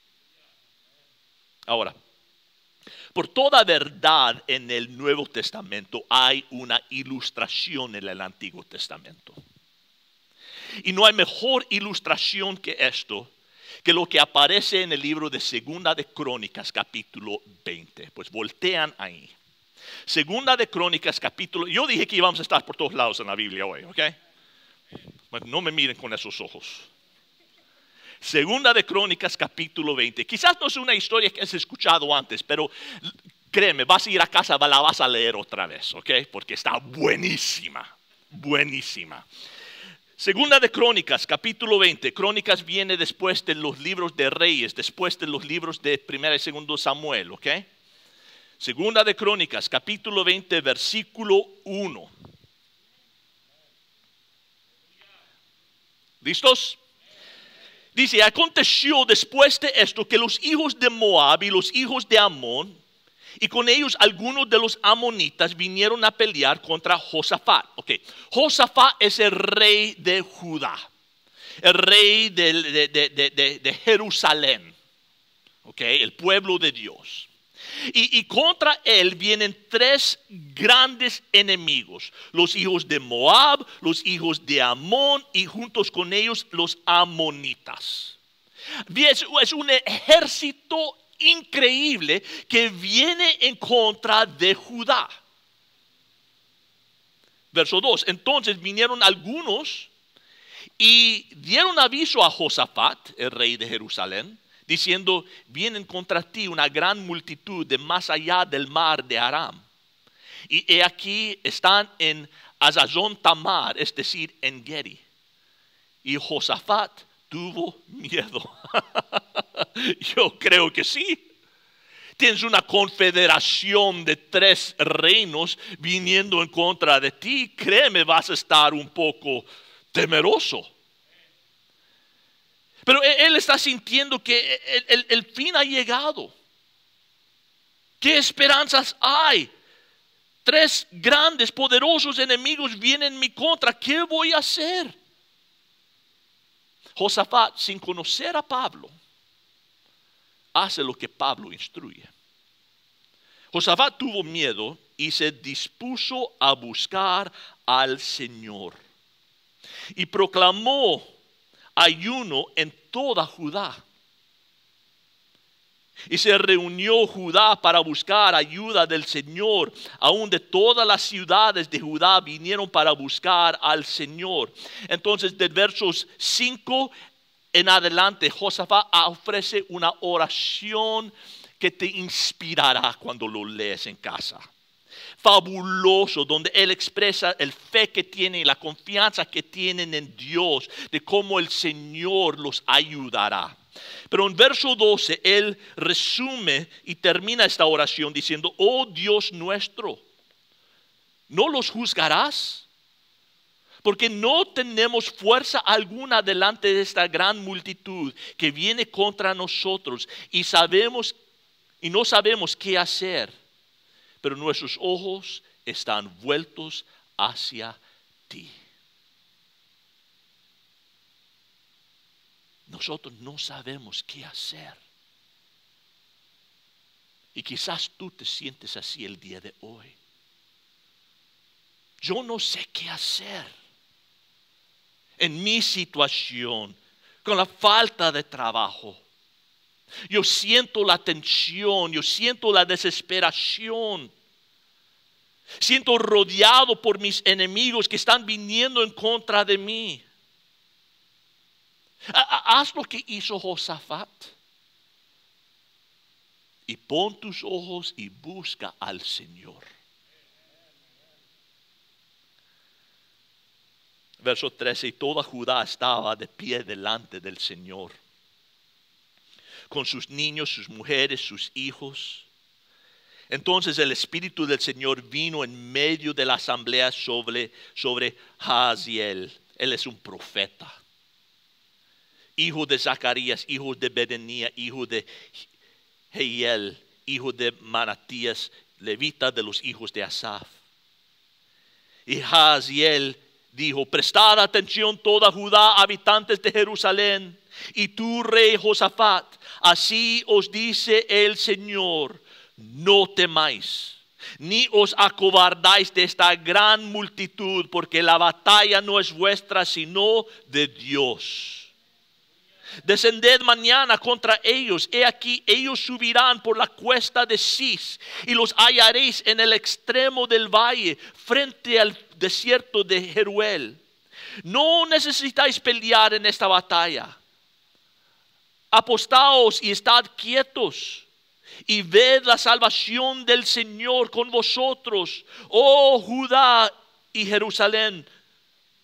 Ahora, por toda verdad en el Nuevo Testamento hay una ilustración en el Antiguo Testamento. Y no hay mejor ilustración que esto, que lo que aparece en el libro de Segunda de Crónicas, capítulo veinte. Pues voltean ahí. Segunda de Crónicas, capítulo... Yo dije que íbamos a estar por todos lados en la Biblia hoy, ¿ok? Bueno, no me miren con esos ojos. Segunda de Crónicas, capítulo veinte. Quizás no es una historia que has escuchado antes, pero créeme, vas a ir a casa, la vas a leer otra vez, ¿ok? Porque está buenísima. buenísima. Segunda de Crónicas, capítulo veinte. Crónicas viene después de los libros de Reyes, después de los libros de Primera y Segundo Samuel, ¿ok? Segunda de Crónicas, capítulo veinte, versículo uno. ¿Listos? Dice, aconteció después de esto que los hijos de Moab y los hijos de Amón, y con ellos algunos de los amonitas, vinieron a pelear contra Josafat. Okay. Josafat es el rey de Judá, el rey de, de, de, de, de Jerusalén, okay, el pueblo de Dios. Y, y contra él vienen tres grandes enemigos, los hijos de Moab, los hijos de Amón y juntos con ellos los amonitas. Es, es un ejército increíble que viene en contra de Judá. Verso dos. Entonces vinieron algunos y dieron aviso a Josafat, el rey de Jerusalén, diciendo, vienen contra ti una gran multitud de más allá del mar de Aram. Y he aquí están en Azazón Tamar, es decir, en Gedi. Y Josafat tuvo miedo. Yo creo que sí. Tienes una confederación de tres reinos viniendo en contra de ti. Créeme, vas a estar un poco temeroso. Pero él está sintiendo que el, el, el fin ha llegado. ¿Qué esperanzas hay? Tres grandes, poderosos enemigos vienen en mi contra. ¿Qué voy a hacer? Josafat, sin conocer a Pablo, hace lo que Pablo instruye. Josafat tuvo miedo y se dispuso a buscar al Señor. Y proclamó ayuno en toda Judá. Y se reunió Judá para buscar ayuda del Señor. Aún de todas las ciudades de Judá vinieron para buscar al Señor. Entonces, de versos cinco en adelante, Josafat ofrece una oración que te inspirará cuando lo lees en casa. Fabuloso, donde él expresa el fe que tiene y la confianza que tienen en Dios, de cómo el Señor los ayudará. Pero en verso doce, él resume y termina esta oración diciendo, oh Dios nuestro, ¿no los juzgarás? Porque no tenemos fuerza alguna delante de esta gran multitud que viene contra nosotros y sabemos y no sabemos qué hacer. Pero nuestros ojos están vueltos hacia ti. Nosotros no sabemos qué hacer. Y quizás tú te sientes así el día de hoy. Yo no sé qué hacer en mi situación, con la falta de trabajo. Yo siento la tensión, yo siento la desesperación. Siento rodeado por mis enemigos que están viniendo en contra de mí. Haz lo que hizo Josafat. Y pon tus ojos y busca al Señor. Verso trece, y toda Judá estaba de pie delante del Señor, con sus niños, sus mujeres, sus hijos. Entonces el Espíritu del Señor vino en medio de la asamblea sobre, sobre Jaziel. Él es un profeta, hijo de Zacarías, hijo de Bedenía, hijo de Jehiel, hijo de Manatías, levita de los hijos de Asaf. Y Jaziel dijo, prestad atención toda Judá, habitantes de Jerusalén, y tú, rey Josafat, así os dice el Señor, no temáis, ni os acobardáis de esta gran multitud, porque la batalla no es vuestra, sino de Dios. Descended mañana contra ellos. He aquí, ellos subirán por la cuesta de Cis, y los hallaréis en el extremo del valle, frente al desierto de Jeruel. No necesitáis pelear en esta batalla. Apostaos y estad quietos, y ved la salvación del Señor con vosotros, oh Judá y Jerusalén.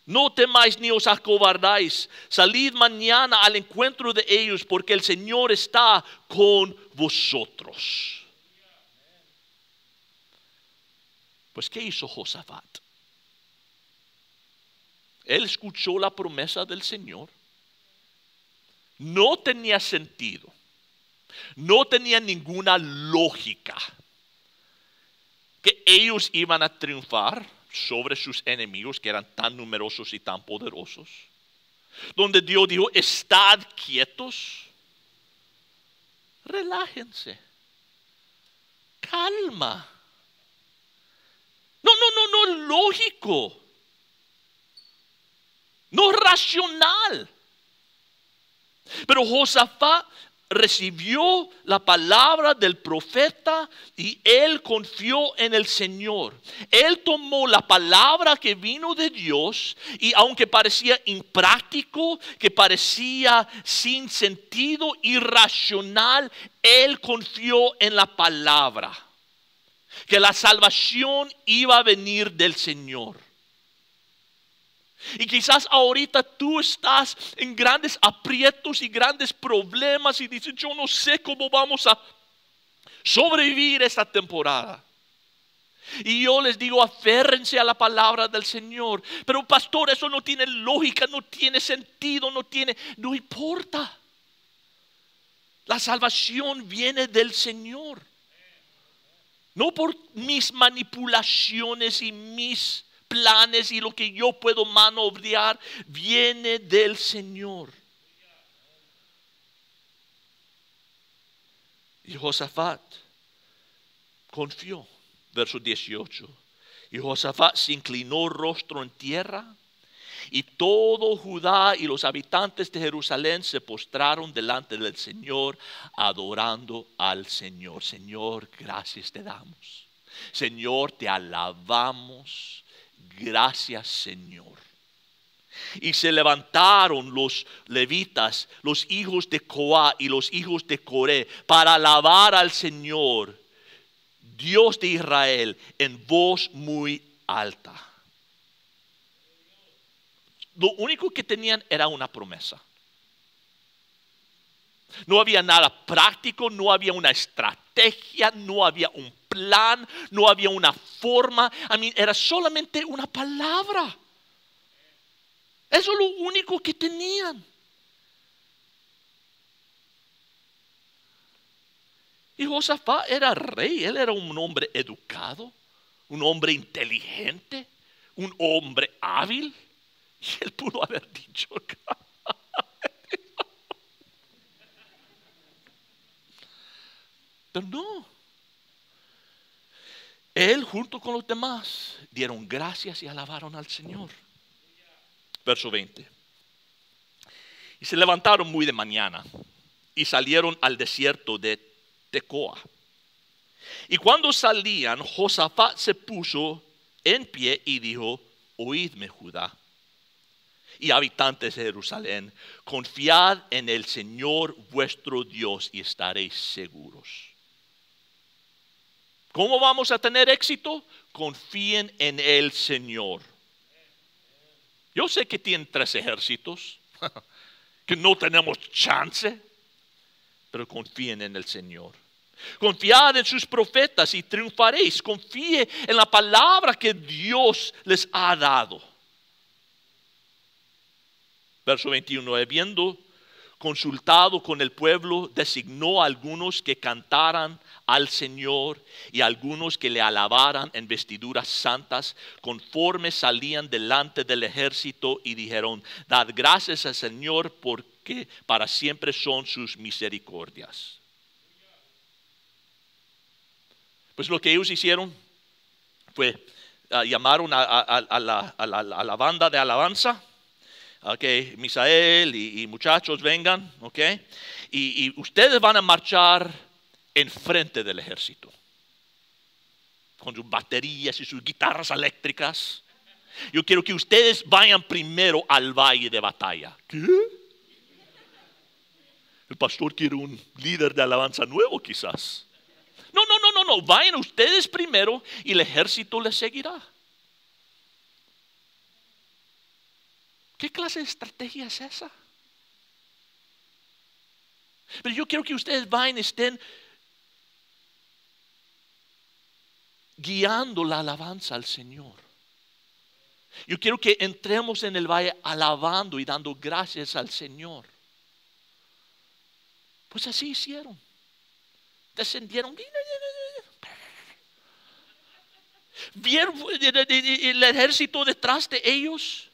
No temáis ni os acobardáis. Salid mañana al encuentro de ellos, porque el Señor está con vosotros. Pues, ¿qué hizo Josafat? Él escuchó la promesa del Señor. No tenía sentido. No tenía ninguna lógica que ellos iban a triunfar sobre sus enemigos, que eran tan numerosos y tan poderosos. Donde Dios dijo: estad quietos, relájense, calma. No, no, no, no lógico, no racional. Pero Josafat recibió la palabra del profeta y él confió en el Señor. Él tomó la palabra que vino de Dios y, aunque parecía impráctico, que parecía sin sentido, irracional, él confió en la palabra, que la salvación iba a venir del Señor. Y quizás ahorita tú estás en grandes aprietos y grandes problemas y dices: yo no sé cómo vamos a sobrevivir esta temporada. Y yo les digo: aférrense a la palabra del Señor. Pero pastor, eso no tiene lógica, no tiene sentido, no tiene, no importa. La salvación viene del Señor. No por mis manipulaciones y mis planes y lo que yo puedo manobrear, viene del Señor. Y Josafat confió. Verso dieciocho. Y Josafat se inclinó rostro en tierra, y todo Judá y los habitantes de Jerusalén se postraron delante del Señor, adorando al Señor. Señor, gracias te damos. Señor, te alabamos. Gracias, Señor. Y se levantaron los levitas, los hijos de Coá y los hijos de Coré, para alabar al Señor, Dios de Israel, en voz muy alta. Lo único que tenían era una promesa. No había nada práctico, no había una estrategia, no había un plan, no había una forma. I mean, era solamente una palabra. Eso es lo único que tenían. Y Josafat era rey, él era un hombre educado, un hombre inteligente, un hombre hábil. Y él pudo haber dicho: pero no. Él junto con los demás dieron gracias y alabaron al Señor. Verso veinte. Y se levantaron muy de mañana y salieron al desierto de Tecoa. Y cuando salían, Josafat se puso en pie y dijo: oídme, Judá y habitantes de Jerusalén, confiad en el Señor vuestro Dios y estaréis seguros. ¿Cómo vamos a tener éxito? Confíen en el Señor. Yo sé que tienen tres ejércitos, que no tenemos chance, pero confíen en el Señor. Confiad en sus profetas y triunfaréis. Confíe en la palabra que Dios les ha dado. Verso veintiuno. Habiendo consultado con el pueblo, designó a algunos que cantaran al Señor y a algunos que le alabaran en vestiduras santas, conforme salían delante del ejército, y dijeron: dad gracias al Señor, porque para siempre son sus misericordias. Pues lo que ellos hicieron fue uh, llamaron a, a, a, la, a, la, a la banda de alabanza. Ok, Misael y, y muchachos, vengan, ok. Y, y ustedes van a marchar enfrente del ejército, con sus baterías y sus guitarras eléctricas. Yo quiero que ustedes vayan primero al valle de batalla. ¿Qué? El pastor quiere un líder de alabanza nuevo, quizás. No, no, no, no, no. Vayan ustedes primero y el ejército les seguirá. ¿Qué clase de estrategia es esa? Pero yo quiero que ustedes vayan y estén guiando la alabanza al Señor. Yo quiero que entremos en el valle alabando y dando gracias al Señor. Pues así hicieron. Descendieron. Vieron el ejército detrás de ellos.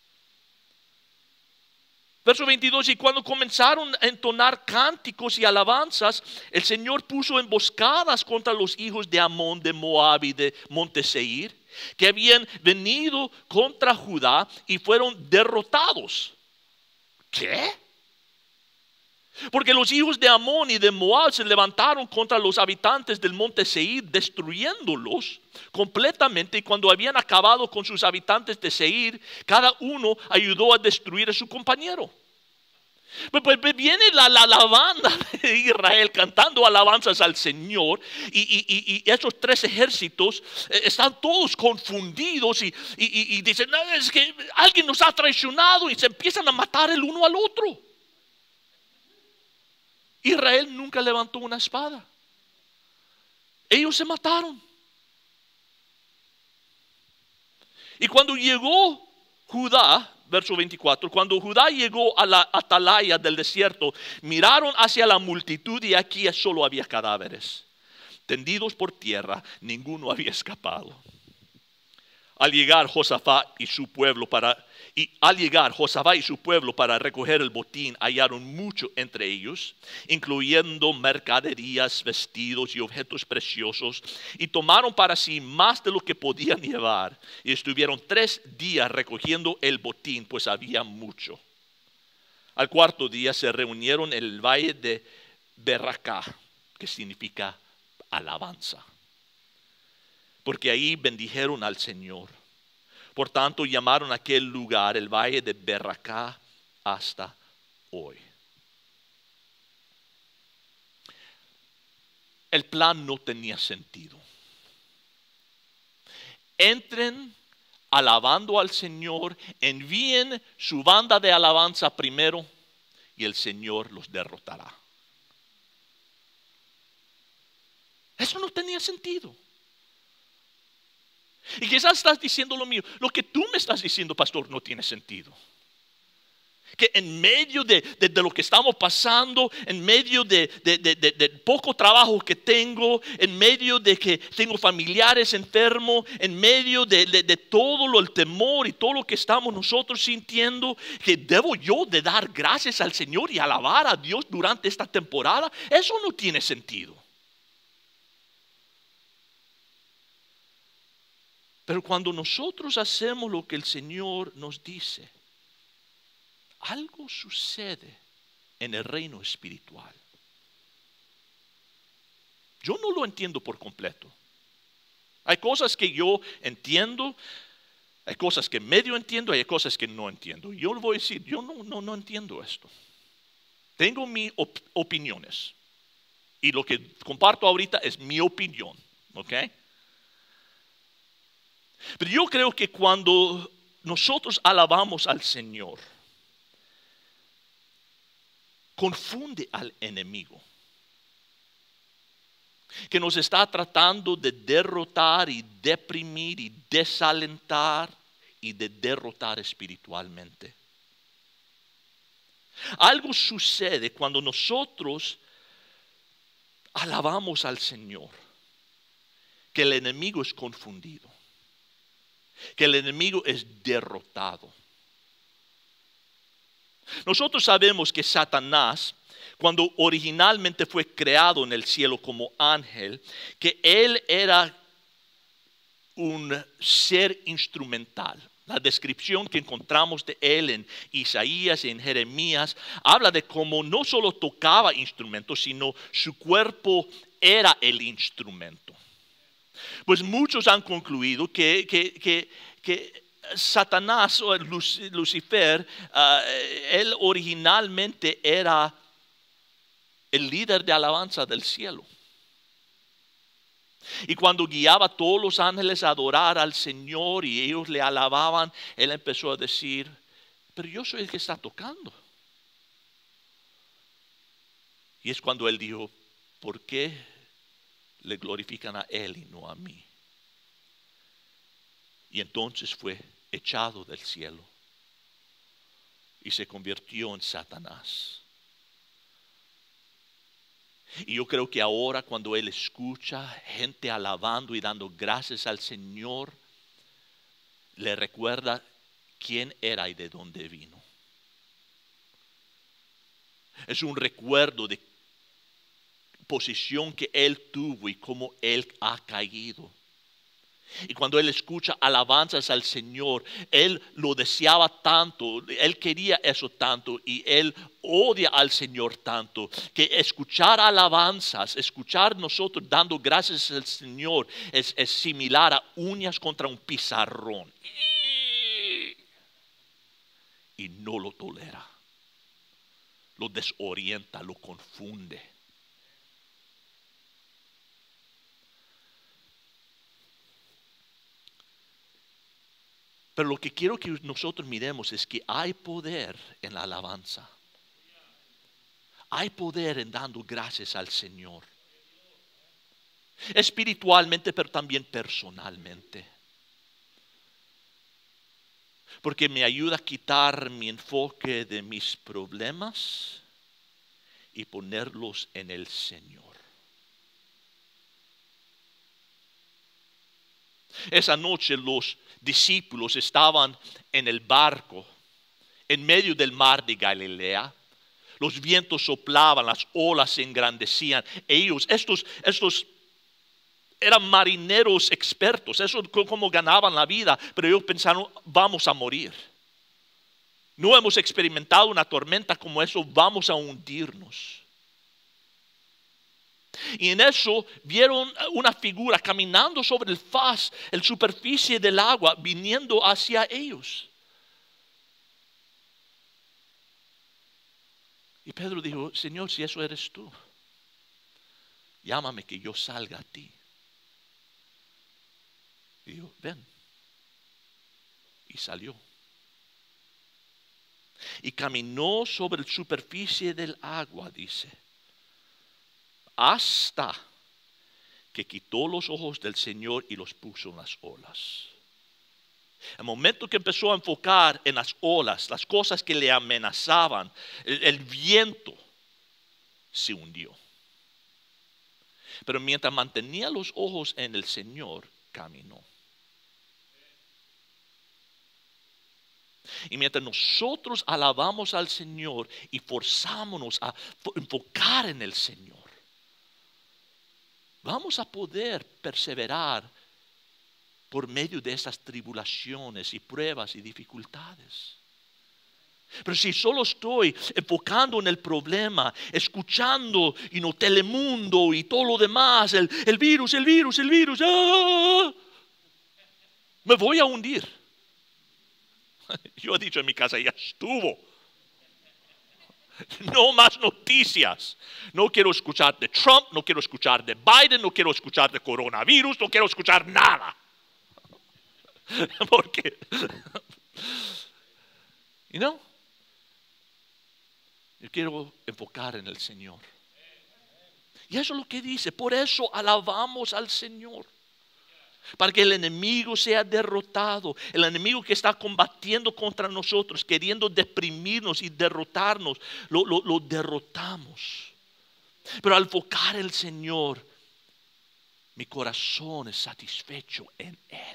Verso veintidós, y cuando comenzaron a entonar cánticos y alabanzas, el Señor puso emboscadas contra los hijos de Amón, de Moab y de Monte Seir, que habían venido contra Judá y fueron derrotados. ¿Qué? Porque los hijos de Amón y de Moab se levantaron contra los habitantes del monte Seir, destruyéndolos completamente. Y cuando habían acabado con sus habitantes de Seir, cada uno ayudó a destruir a su compañero. Pues, pues viene la, la, la banda de Israel cantando alabanzas al Señor, y, y, y, y esos tres ejércitos eh, están todos confundidos y, y, y, y dicen, no, es que alguien nos ha traicionado, y se empiezan a matar el uno al otro. Israel nunca levantó una espada. Ellos se mataron. Y cuando llegó Judá, verso veinticuatro, cuando Judá llegó a la atalaya del desierto, miraron hacia la multitud y aquí solo había cadáveres tendidos por tierra, ninguno había escapado. Al llegar Josafat y su pueblo para y al llegar Josafat y su pueblo para recoger el botín, hallaron mucho entre ellos, incluyendo mercaderías, vestidos y objetos preciosos, y tomaron para sí más de lo que podían llevar, y estuvieron tres días recogiendo el botín, pues había mucho. Al cuarto día se reunieron en el valle de Beracá, que significa alabanza, porque ahí bendijeron al Señor. Por tanto, llamaron a aquel lugar el valle de Beracá hasta hoy. El plan no tenía sentido. Entren alabando al Señor, envíen su banda de alabanza primero y el Señor los derrotará. Eso no tenía sentido. Y quizás estás diciendo lo mío. Lo que tú me estás diciendo, pastor, no tiene sentido. Que en medio de, de, de lo que estamos pasando, en medio de, de, de, de, de poco trabajo que tengo, en medio de que tengo familiares enfermos, en medio de, de, de todo lo, el temor y todo lo que estamos nosotros sintiendo, que debo yo de dar gracias al Señor y alabar a Dios durante esta temporada. Eso no tiene sentido. Pero cuando nosotros hacemos lo que el Señor nos dice, algo sucede en el reino espiritual. Yo no lo entiendo por completo. Hay cosas que yo entiendo, hay cosas que medio entiendo, hay cosas que no entiendo. Yo le voy a decir, yo no, no, no entiendo esto. Tengo mis op- opiniones. Y lo que comparto ahorita es mi opinión, ¿ok? Pero yo creo que cuando nosotros alabamos al Señor, confunde al enemigo, que nos está tratando de derrotar y deprimir y desalentar y de derrotar espiritualmente. Algo sucede cuando nosotros alabamos al Señor, que el enemigo es confundido, que el enemigo es derrotado. Nosotros sabemos que Satanás, cuando originalmente fue creado en el cielo como ángel, que él era un ser instrumental. La descripción que encontramos de él en Isaías y en Jeremías habla de cómo no solo tocaba instrumentos, sino su cuerpo era el instrumento. Pues muchos han concluido que, que, que, que Satanás o Lucifer, uh, él originalmente era el líder de alabanza del cielo. Y cuando guiaba a todos los ángeles a adorar al Señor y ellos le alababan, él empezó a decir, pero yo soy el que está tocando. Y es cuando él dijo, ¿por qué le glorifican a él y no a mí? Y entonces fue echado del cielo y se convirtió en Satanás. Y yo creo que ahora cuando él escucha gente alabando y dando gracias al Señor, le recuerda quién era y de dónde vino. Es un recuerdo de posición que él tuvo y cómo él ha caído. Y cuando él escucha alabanzas al Señor, él lo deseaba tanto, él quería eso tanto y él odia al Señor tanto, que escuchar alabanzas, escuchar nosotros dando gracias al Señor es, es similar a uñas contra un pizarrón. Y no lo tolera, lo desorienta, lo confunde. Pero lo que quiero que nosotros miremos es que hay poder en la alabanza. Hay poder en dando gracias al Señor. Espiritualmente, pero también personalmente. Porque me ayuda a quitar mi enfoque de mis problemas y ponerlos en el Señor. Esa noche los discípulos estaban en el barco, en medio del mar de Galilea. Los vientos soplaban, las olas se engrandecían. Ellos, estos, estos eran marineros expertos, eso es como ganaban la vida, pero ellos pensaron, vamos a morir. No hemos experimentado una tormenta como eso, vamos a hundirnos. Y en eso vieron una figura caminando sobre el faz, el superficie del agua, viniendo hacia ellos. Y Pedro dijo, Señor, si eso eres tú, llámame que yo salga a ti. Y dijo, ven. Y salió. Y caminó sobre la superficie del agua, dice, hasta que quitó los ojos del Señor y los puso en las olas. El momento que empezó a enfocar en las olas, las cosas que le amenazaban, el, el viento se hundió. Pero mientras mantenía los ojos en el Señor, caminó. Y mientras nosotros alabamos al Señor y forzámonos a enfocar en el Señor, vamos a poder perseverar por medio de estas tribulaciones y pruebas y dificultades. Pero si solo estoy enfocando en el problema, escuchando y no Telemundo y todo lo demás, el, el virus, el virus, el virus, ¡ah! Me voy a hundir. Yo he dicho en mi casa, ya estuvo. No más noticias. No quiero escuchar de Trump, no quiero escuchar de Biden, no quiero escuchar de coronavirus, no quiero escuchar nada. Porque, you know, yo quiero enfocar en el Señor. Y eso es lo que dice. Por eso alabamos al Señor. Para que el enemigo sea derrotado. El enemigo que está combatiendo contra nosotros, queriendo deprimirnos y derrotarnos, lo, lo, lo derrotamos. Pero al enfocar en el Señor, mi corazón es satisfecho en Él.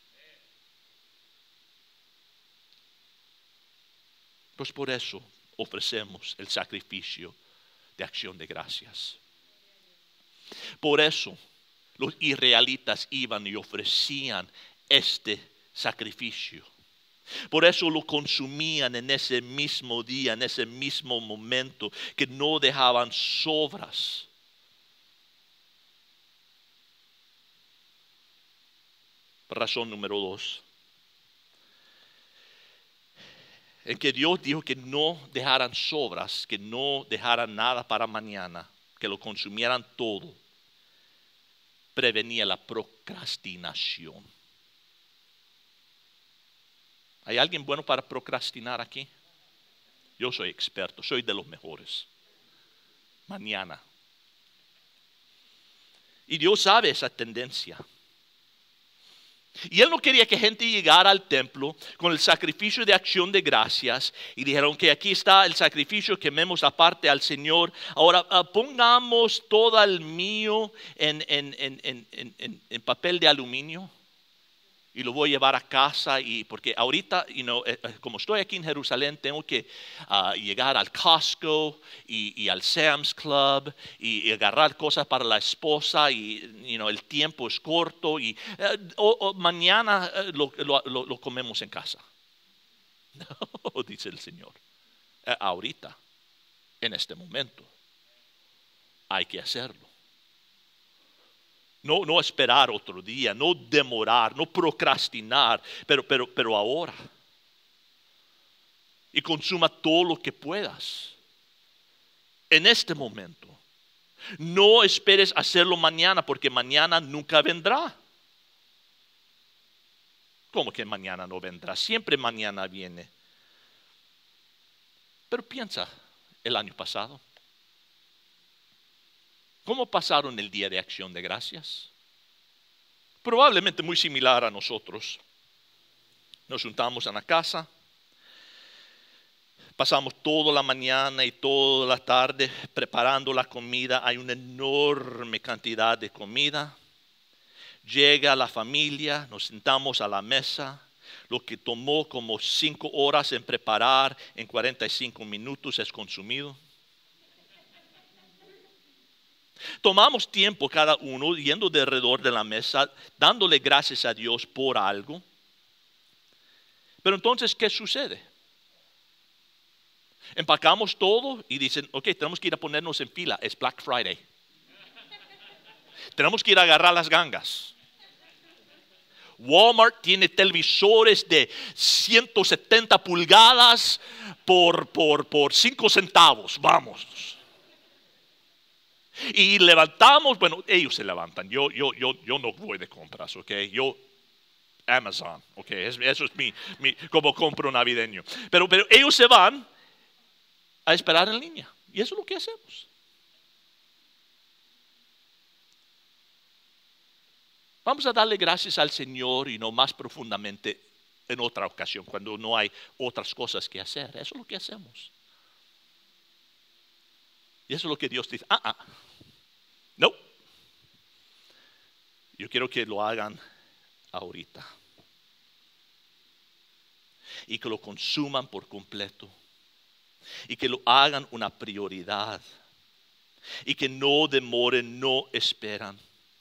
Pues por eso ofrecemos el sacrificio de acción de gracias. Por eso los israelitas iban y ofrecían este sacrificio. Por eso lo consumían en ese mismo día, en ese mismo momento, que no dejaban sobras. Razón número dos. En que Dios dijo que no dejaran sobras, que no dejaran nada para mañana, que lo consumieran todo. Prevenía la procrastinación. ¿Hay alguien bueno para procrastinar aquí? Yo soy experto, soy de los mejores. Mañana. Y Dios sabe esa tendencia. Y Él no quería que gente llegara al templo con el sacrificio de acción de gracias y dijeron que aquí está el sacrificio, quememos aparte al Señor. Ahora uh, pongamos todo el mío en, en, en, en, en, en papel de aluminio y lo voy a llevar a casa. Y porque ahorita, you know, eh, como estoy aquí en Jerusalén, tengo que uh, llegar al Costco y, y al Sam's Club y, y agarrar cosas para la esposa y you know, el tiempo es corto y uh, o, o mañana uh, lo, lo, lo, lo comemos en casa. No, dice el Señor. Uh, ahorita, en este momento, hay que hacerlo. No, no esperar otro día, no demorar, no procrastinar, pero, pero, pero ahora. Y consuma todo lo que puedas. En este momento. No esperes hacerlo mañana, porque mañana nunca vendrá. ¿Cómo que mañana no vendrá? Siempre mañana viene. Pero piensa el año pasado. ¿Cómo pasaron el día de acción de gracias? Probablemente muy similar a nosotros. Nos juntamos en la casa, pasamos toda la mañana y toda la tarde preparando la comida. Hay una enorme cantidad de comida. Llega la familia, nos sentamos a la mesa. Lo que tomó como cinco horas en preparar, en cuarenta y cinco minutos es consumido. Tomamos tiempo cada uno yendo de alrededor de la mesa, dándole gracias a Dios por algo. Pero entonces, ¿qué sucede? Empacamos todo y dicen, ok, tenemos que ir a ponernos en fila, es Black Friday. Tenemos que ir a agarrar las gangas. Walmart tiene televisores de ciento setenta pulgadas por, por, por cinco centavos, vamos. Y levantamos, bueno, ellos se levantan, yo, yo, yo, yo no voy de compras, ok, yo, Amazon, ok, eso es mi, mi como compro navideño. Pero, pero ellos se van a esperar en línea, y eso es lo que hacemos. Vamos a darle gracias al Señor y no más profundamente en otra ocasión, cuando no hay otras cosas que hacer. Eso es lo que hacemos. Y eso es lo que Dios dice, ah, ah. No, yo quiero que lo hagan ahorita y que lo consuman por completo y que lo hagan una prioridad y que no demoren, no esperan,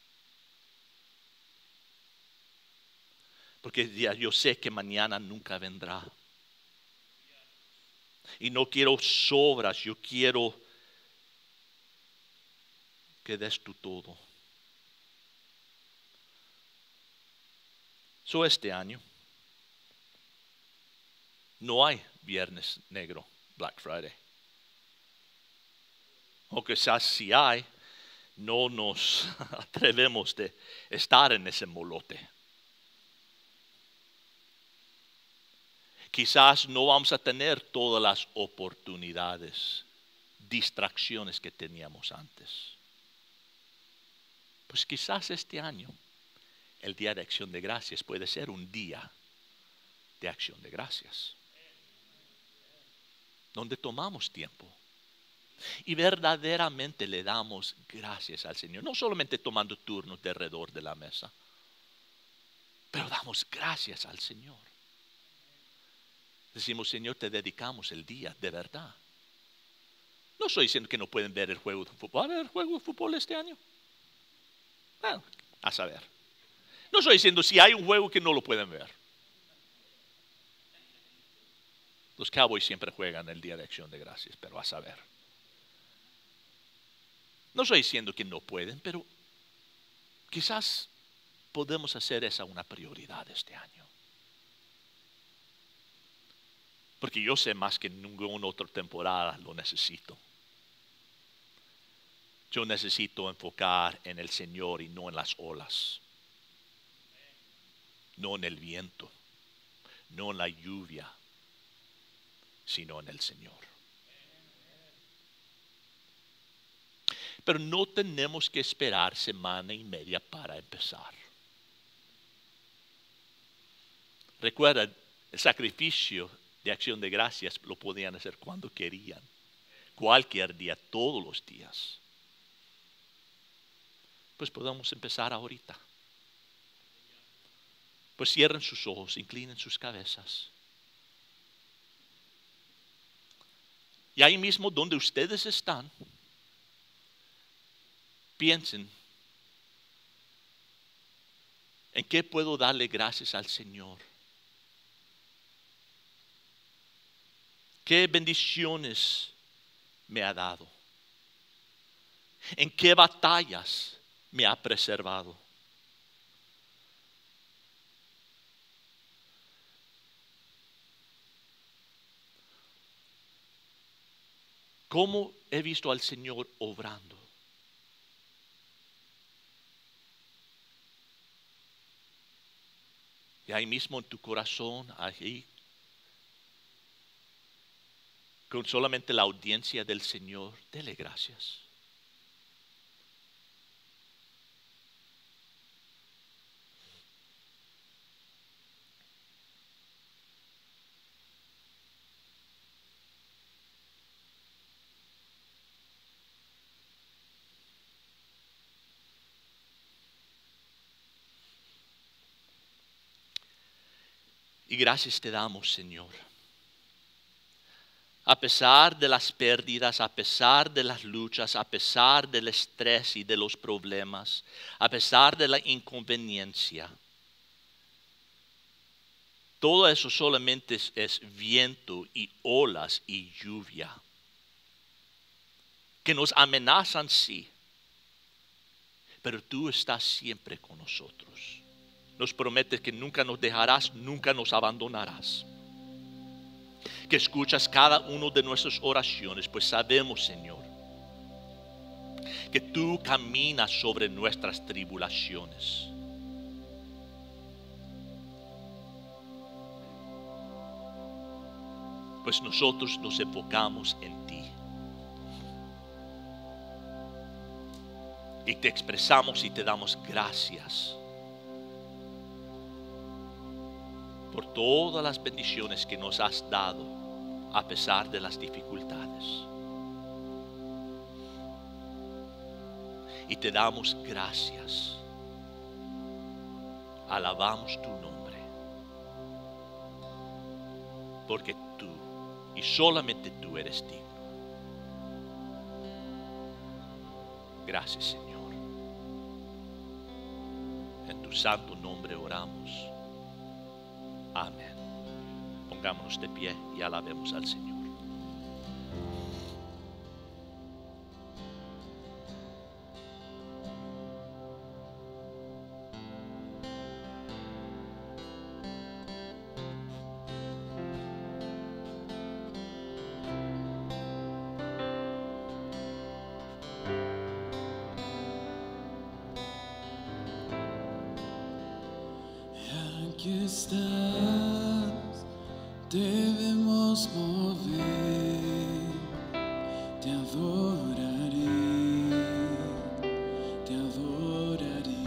porque ya yo sé que mañana nunca vendrá y no quiero sobras, yo quiero que des tu todo. So este año no hay viernes negro, Black Friday. O quizás si hay, no nos atrevemos de estar en ese molote. Quizás no vamos a tener todas las oportunidades, distracciones que teníamos antes. Pues quizás este año, el día de acción de gracias puede ser un día de acción de gracias. Donde tomamos tiempo y verdaderamente le damos gracias al Señor. No solamente tomando turnos de alrededor de la mesa, pero damos gracias al Señor. Decimos, Señor, te dedicamos el día de verdad. No estoy diciendo que no pueden ver el juego de fútbol. ¿Va a haber juego de fútbol este año? Bueno, a saber. No estoy diciendo si hay un juego que no lo pueden ver. Los Cowboys siempre juegan el día de acción de gracias, pero a saber. No estoy diciendo que no pueden, pero quizás podemos hacer esa una prioridad este año. Porque yo sé más que ninguna otra temporada lo necesito. Yo necesito enfocar en el Señor y no en las olas. No en el viento. no en la lluvia, sino en el Señor. Pero no tenemos que esperar semana y media para empezar. Recuerda, el sacrificio de acción de gracias lo podían hacer cuando querían, cualquier día, todos los días. Pues podemos empezar ahorita. Pues cierren sus ojos, inclinen sus cabezas. Y ahí mismo donde ustedes están, piensen, ¿en qué puedo darle gracias al Señor? ¿Qué bendiciones me ha dado? ¿En qué batallas me ha preservado? ¿Cómo he visto al Señor obrando? Y ahí mismo en tu corazón, ahí, con solamente la audiencia del Señor, dele gracias. Y gracias te damos, Señor. A pesar de las pérdidas, a pesar de las luchas, a pesar del estrés y de los problemas, a pesar de la inconveniencia, todo eso solamente es, es viento y olas y lluvia que nos amenazan, sí, pero tú estás siempre con nosotros. Nos prometes que nunca nos dejarás, nunca nos abandonarás. Que escuchas cada una de nuestras oraciones, pues sabemos, Señor, que tú caminas sobre nuestras tribulaciones. Pues nosotros nos enfocamos en ti. Y te expresamos y te damos gracias por todas las bendiciones que nos has dado a pesar de las dificultades. Y te damos gracias. Alabamos tu nombre. Porque tú y solamente tú eres digno. Gracias, Señor. En tu santo nombre oramos. Amén. Pongámonos de pie y alabemos al Señor. Aquí estás, debemos mover, te adoraré, te adoraré.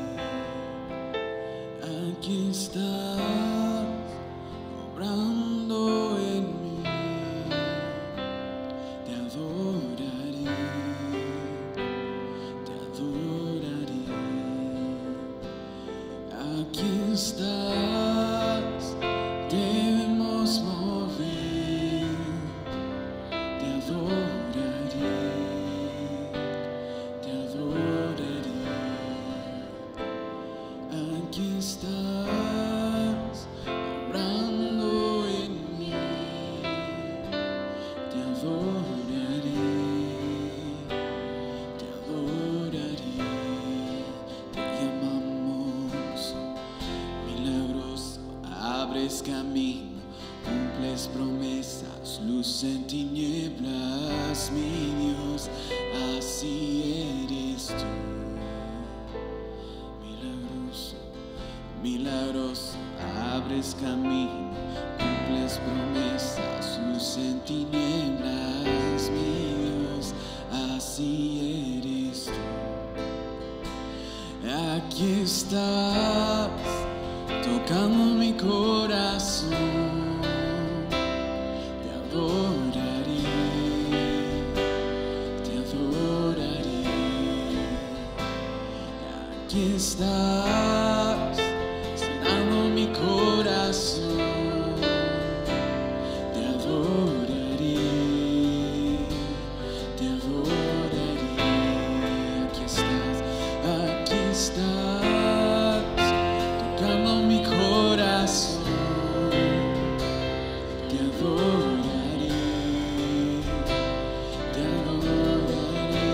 Aquí estás, obrando en mí, te adoraré, te adoraré. Aquí estás. Camino, cumples promesas, luz en tinieblas, mi Dios, así eres tú. Milagroso, milagroso, abre abres camino, cumples promesas, luz en tinieblas, mi Dios, así eres tú. Aquí estás, tocando mi corazón, te adoraré, te adoraré. Aquí estás, sanando mi corazón, te adoraré, te adoraré. Aquí estás, aquí estás, tocando mi corazón, te adoraré, te adoraré.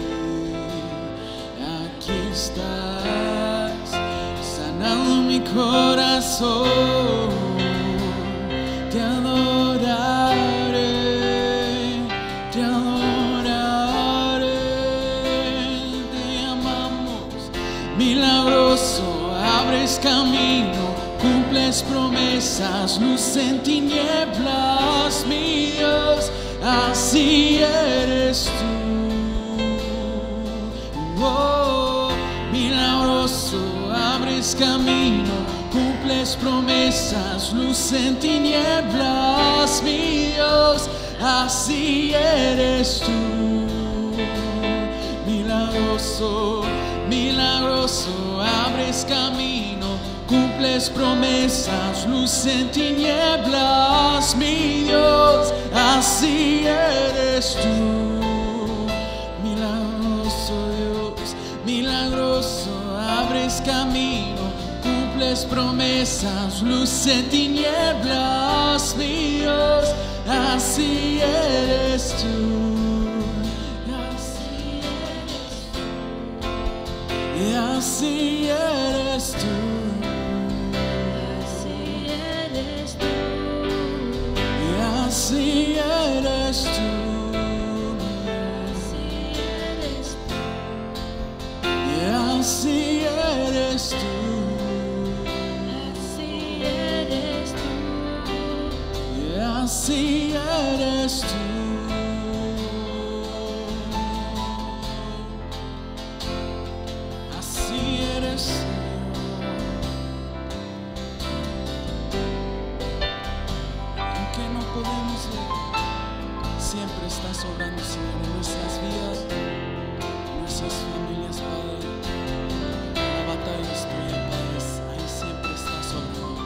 Aquí estás, sanando mi corazón, te adoraré, te adoraré. Te amamos, milagroso, abres camino, cumples promesas, luz en tinieblas, mi Dios, así eres tú. Oh, milagroso, abres camino, cumples promesas, luz en tinieblas, mi Dios, así eres tú. Milagroso, milagroso, abres camino, cumples promesas, luz en tinieblas, mi Dios, así eres tú. Milagroso Dios, milagroso, abres camino, cumples promesas, luz en tinieblas, mi Dios, así eres tú. Y así eres tú, Así eres tú. y así eres tú, Así eres tú. y así eres tú, Así eres tú. y así eres tú. Así eres, aunque no podemos ver, siempre estás obrando, Señor, en nuestras vidas, en nuestras familias, Padre. La batalla es tuya, Padre, ahí siempre estás obrando.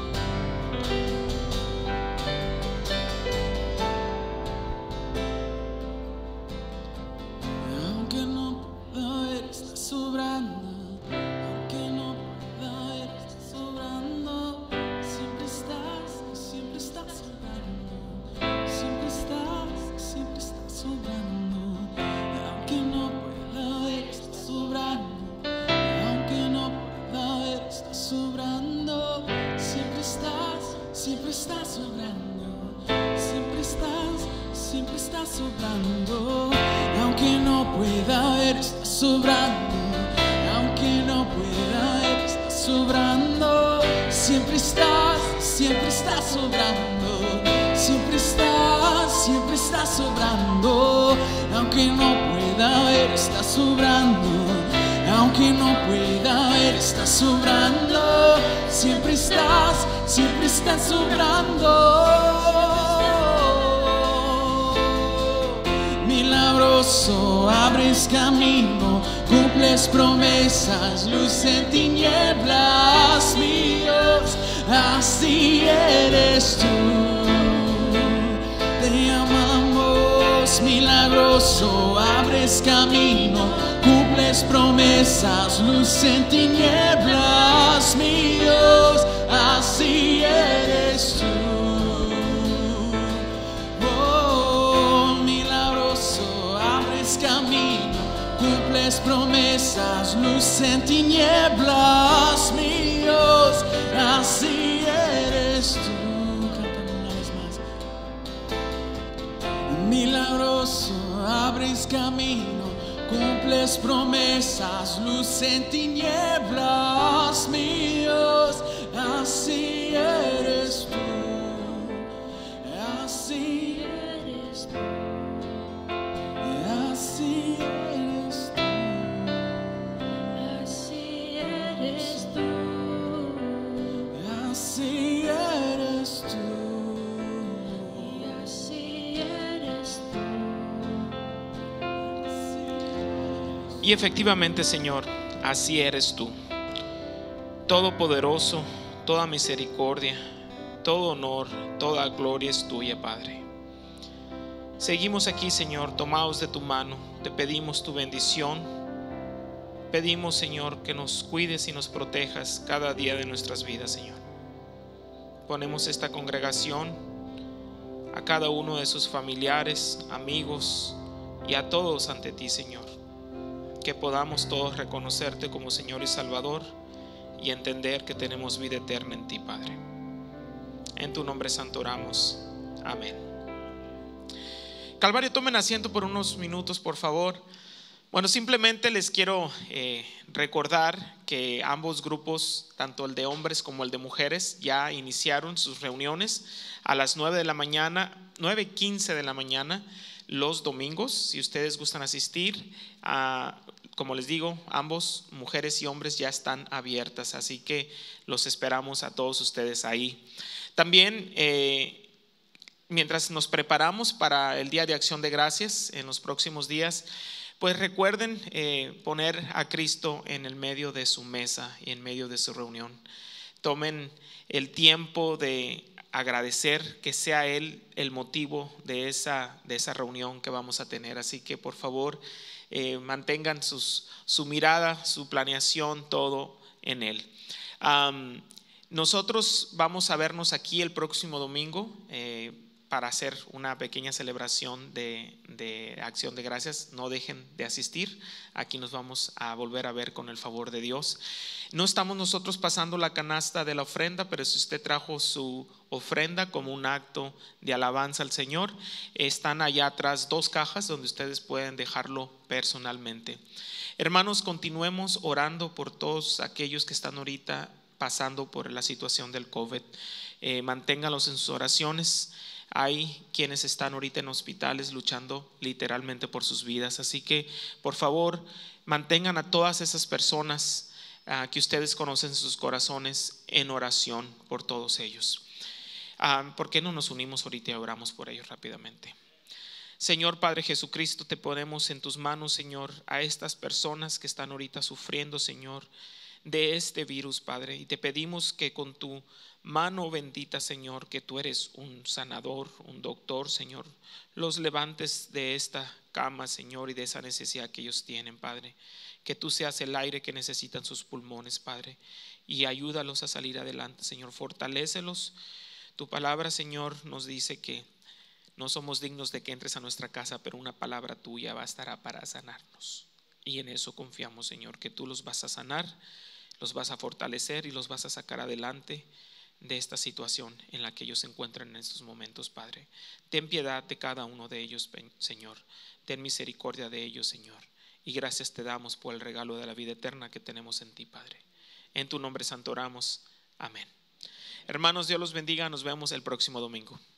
Aunque no pueda ver, estás sobrando. Aunque no pueda ver, estás sobrando. Siempre estás, siempre estás sobrando. Siempre estás, siempre estás sobrando. Aunque no pueda ver, estás sobrando. Aunque no pueda ver, estás sobrando. Siempre estás, siempre estás sobrando. Siempre estás, siempre estás sobrando. Aunque no pueda ver, estás sobrando. Aunque no pueda ver, estás sobrando. Siempre estás, siempre estás sobrando. Siempre estás, siempre estás sobrando. Aunque no pueda ver, estás sobrando. Aunque no pueda ver, estás sobrando. Siempre estás, siempre estás sobrando. Milagroso, abres camino, cumples promesas, luz en tinieblas, mi Dios, así eres tú. Te amamos, milagroso, abres camino, cumples promesas, luz en tinieblas, mi Dios, así eres tú. Oh, milagroso, abres camino, cumples promesas, luz en tinieblas, mi Dios, así eres tú. Cántalo una vez más. Milagroso, abres camino, cumples promesas, luz en tinieblas, mi Dios, así eres. así eres tú, así eres tú, así eres tú, así eres tú, y así eres tú. Y efectivamente, Señor, así eres tú. Todopoderoso, toda misericordia, todo honor, toda gloria es tuya, Padre. Seguimos aquí, Señor, tomados de tu mano. Te pedimos tu bendición. Pedimos, Señor, que nos cuides y nos protejas cada día de nuestras vidas, Señor. Ponemos esta congregación, a cada uno de sus familiares, amigos y a todos ante ti, Señor. Que podamos todos reconocerte como Señor y Salvador y entender que tenemos vida eterna en ti, Padre. En tu nombre santo oramos. Amén. Calvario, tomen asiento por unos minutos, por favor. Bueno, simplemente les quiero eh, recordar que ambos grupos, tanto el de hombres como el de mujeres, ya iniciaron sus reuniones a las nueve de la mañana, nueve quince de la mañana, los domingos. Si ustedes gustan asistir, a, como les digo, ambos, mujeres y hombres, ya están abiertas, así que los esperamos a todos ustedes ahí. También, eh, mientras nos preparamos para el Día de Acción de Gracias en los próximos días, pues recuerden eh, poner a Cristo en el medio de su mesa y en medio de su reunión. Tomen el tiempo de agradecer, que sea Él el motivo de esa, de esa reunión que vamos a tener. Así que por favor eh, mantengan sus, su mirada, su planeación, todo en Él. Um, nosotros vamos a vernos aquí el próximo domingo eh, para hacer una pequeña celebración de, de acción de gracias. No dejen de asistir. Aquí nos vamos a volver a ver con el favor de Dios. No estamos nosotros pasando la canasta de la ofrenda, pero si usted trajo su ofrenda como un acto de alabanza al Señor, están allá atrás dos cajas donde ustedes pueden dejarlo personalmente. Hermanos, continuemos orando por todos aquellos que están ahorita pasando por la situación del COVID. Eh, manténganlos en sus oraciones. Hay quienes están ahorita en hospitales luchando literalmente por sus vidas, así que por favor mantengan a todas esas personas uh, que ustedes conocen en sus corazones en oración por todos ellos. Uh, ¿Por qué no nos unimos ahorita y oramos por ellos rápidamente? Señor Padre Jesucristo, te ponemos en tus manos, Señor, a estas personas que están ahorita sufriendo, Señor, de este virus, Padre, y te pedimos que con tu mano bendita, Señor, que tú eres un sanador, un doctor, Señor, los levantes de esta cama, Señor, y de esa necesidad que ellos tienen, Padre. Que tú seas el aire que necesitan sus pulmones, Padre, y ayúdalos a salir adelante, Señor. Fortalécelos. Tu palabra, Señor, nos dice que no somos dignos de que entres a nuestra casa, pero una palabra tuya bastará para sanarnos. Y en eso confiamos, Señor, que tú los vas a sanar, los vas a fortalecer y los vas a sacar adelante de esta situación en la que ellos se encuentran en estos momentos, Padre. Ten piedad de cada uno de ellos, Señor. Ten misericordia de ellos, Señor. Y gracias te damos por el regalo de la vida eterna que tenemos en ti, Padre. En tu nombre santo oramos. Amén. Hermanos, Dios los bendiga. Nos vemos el próximo domingo.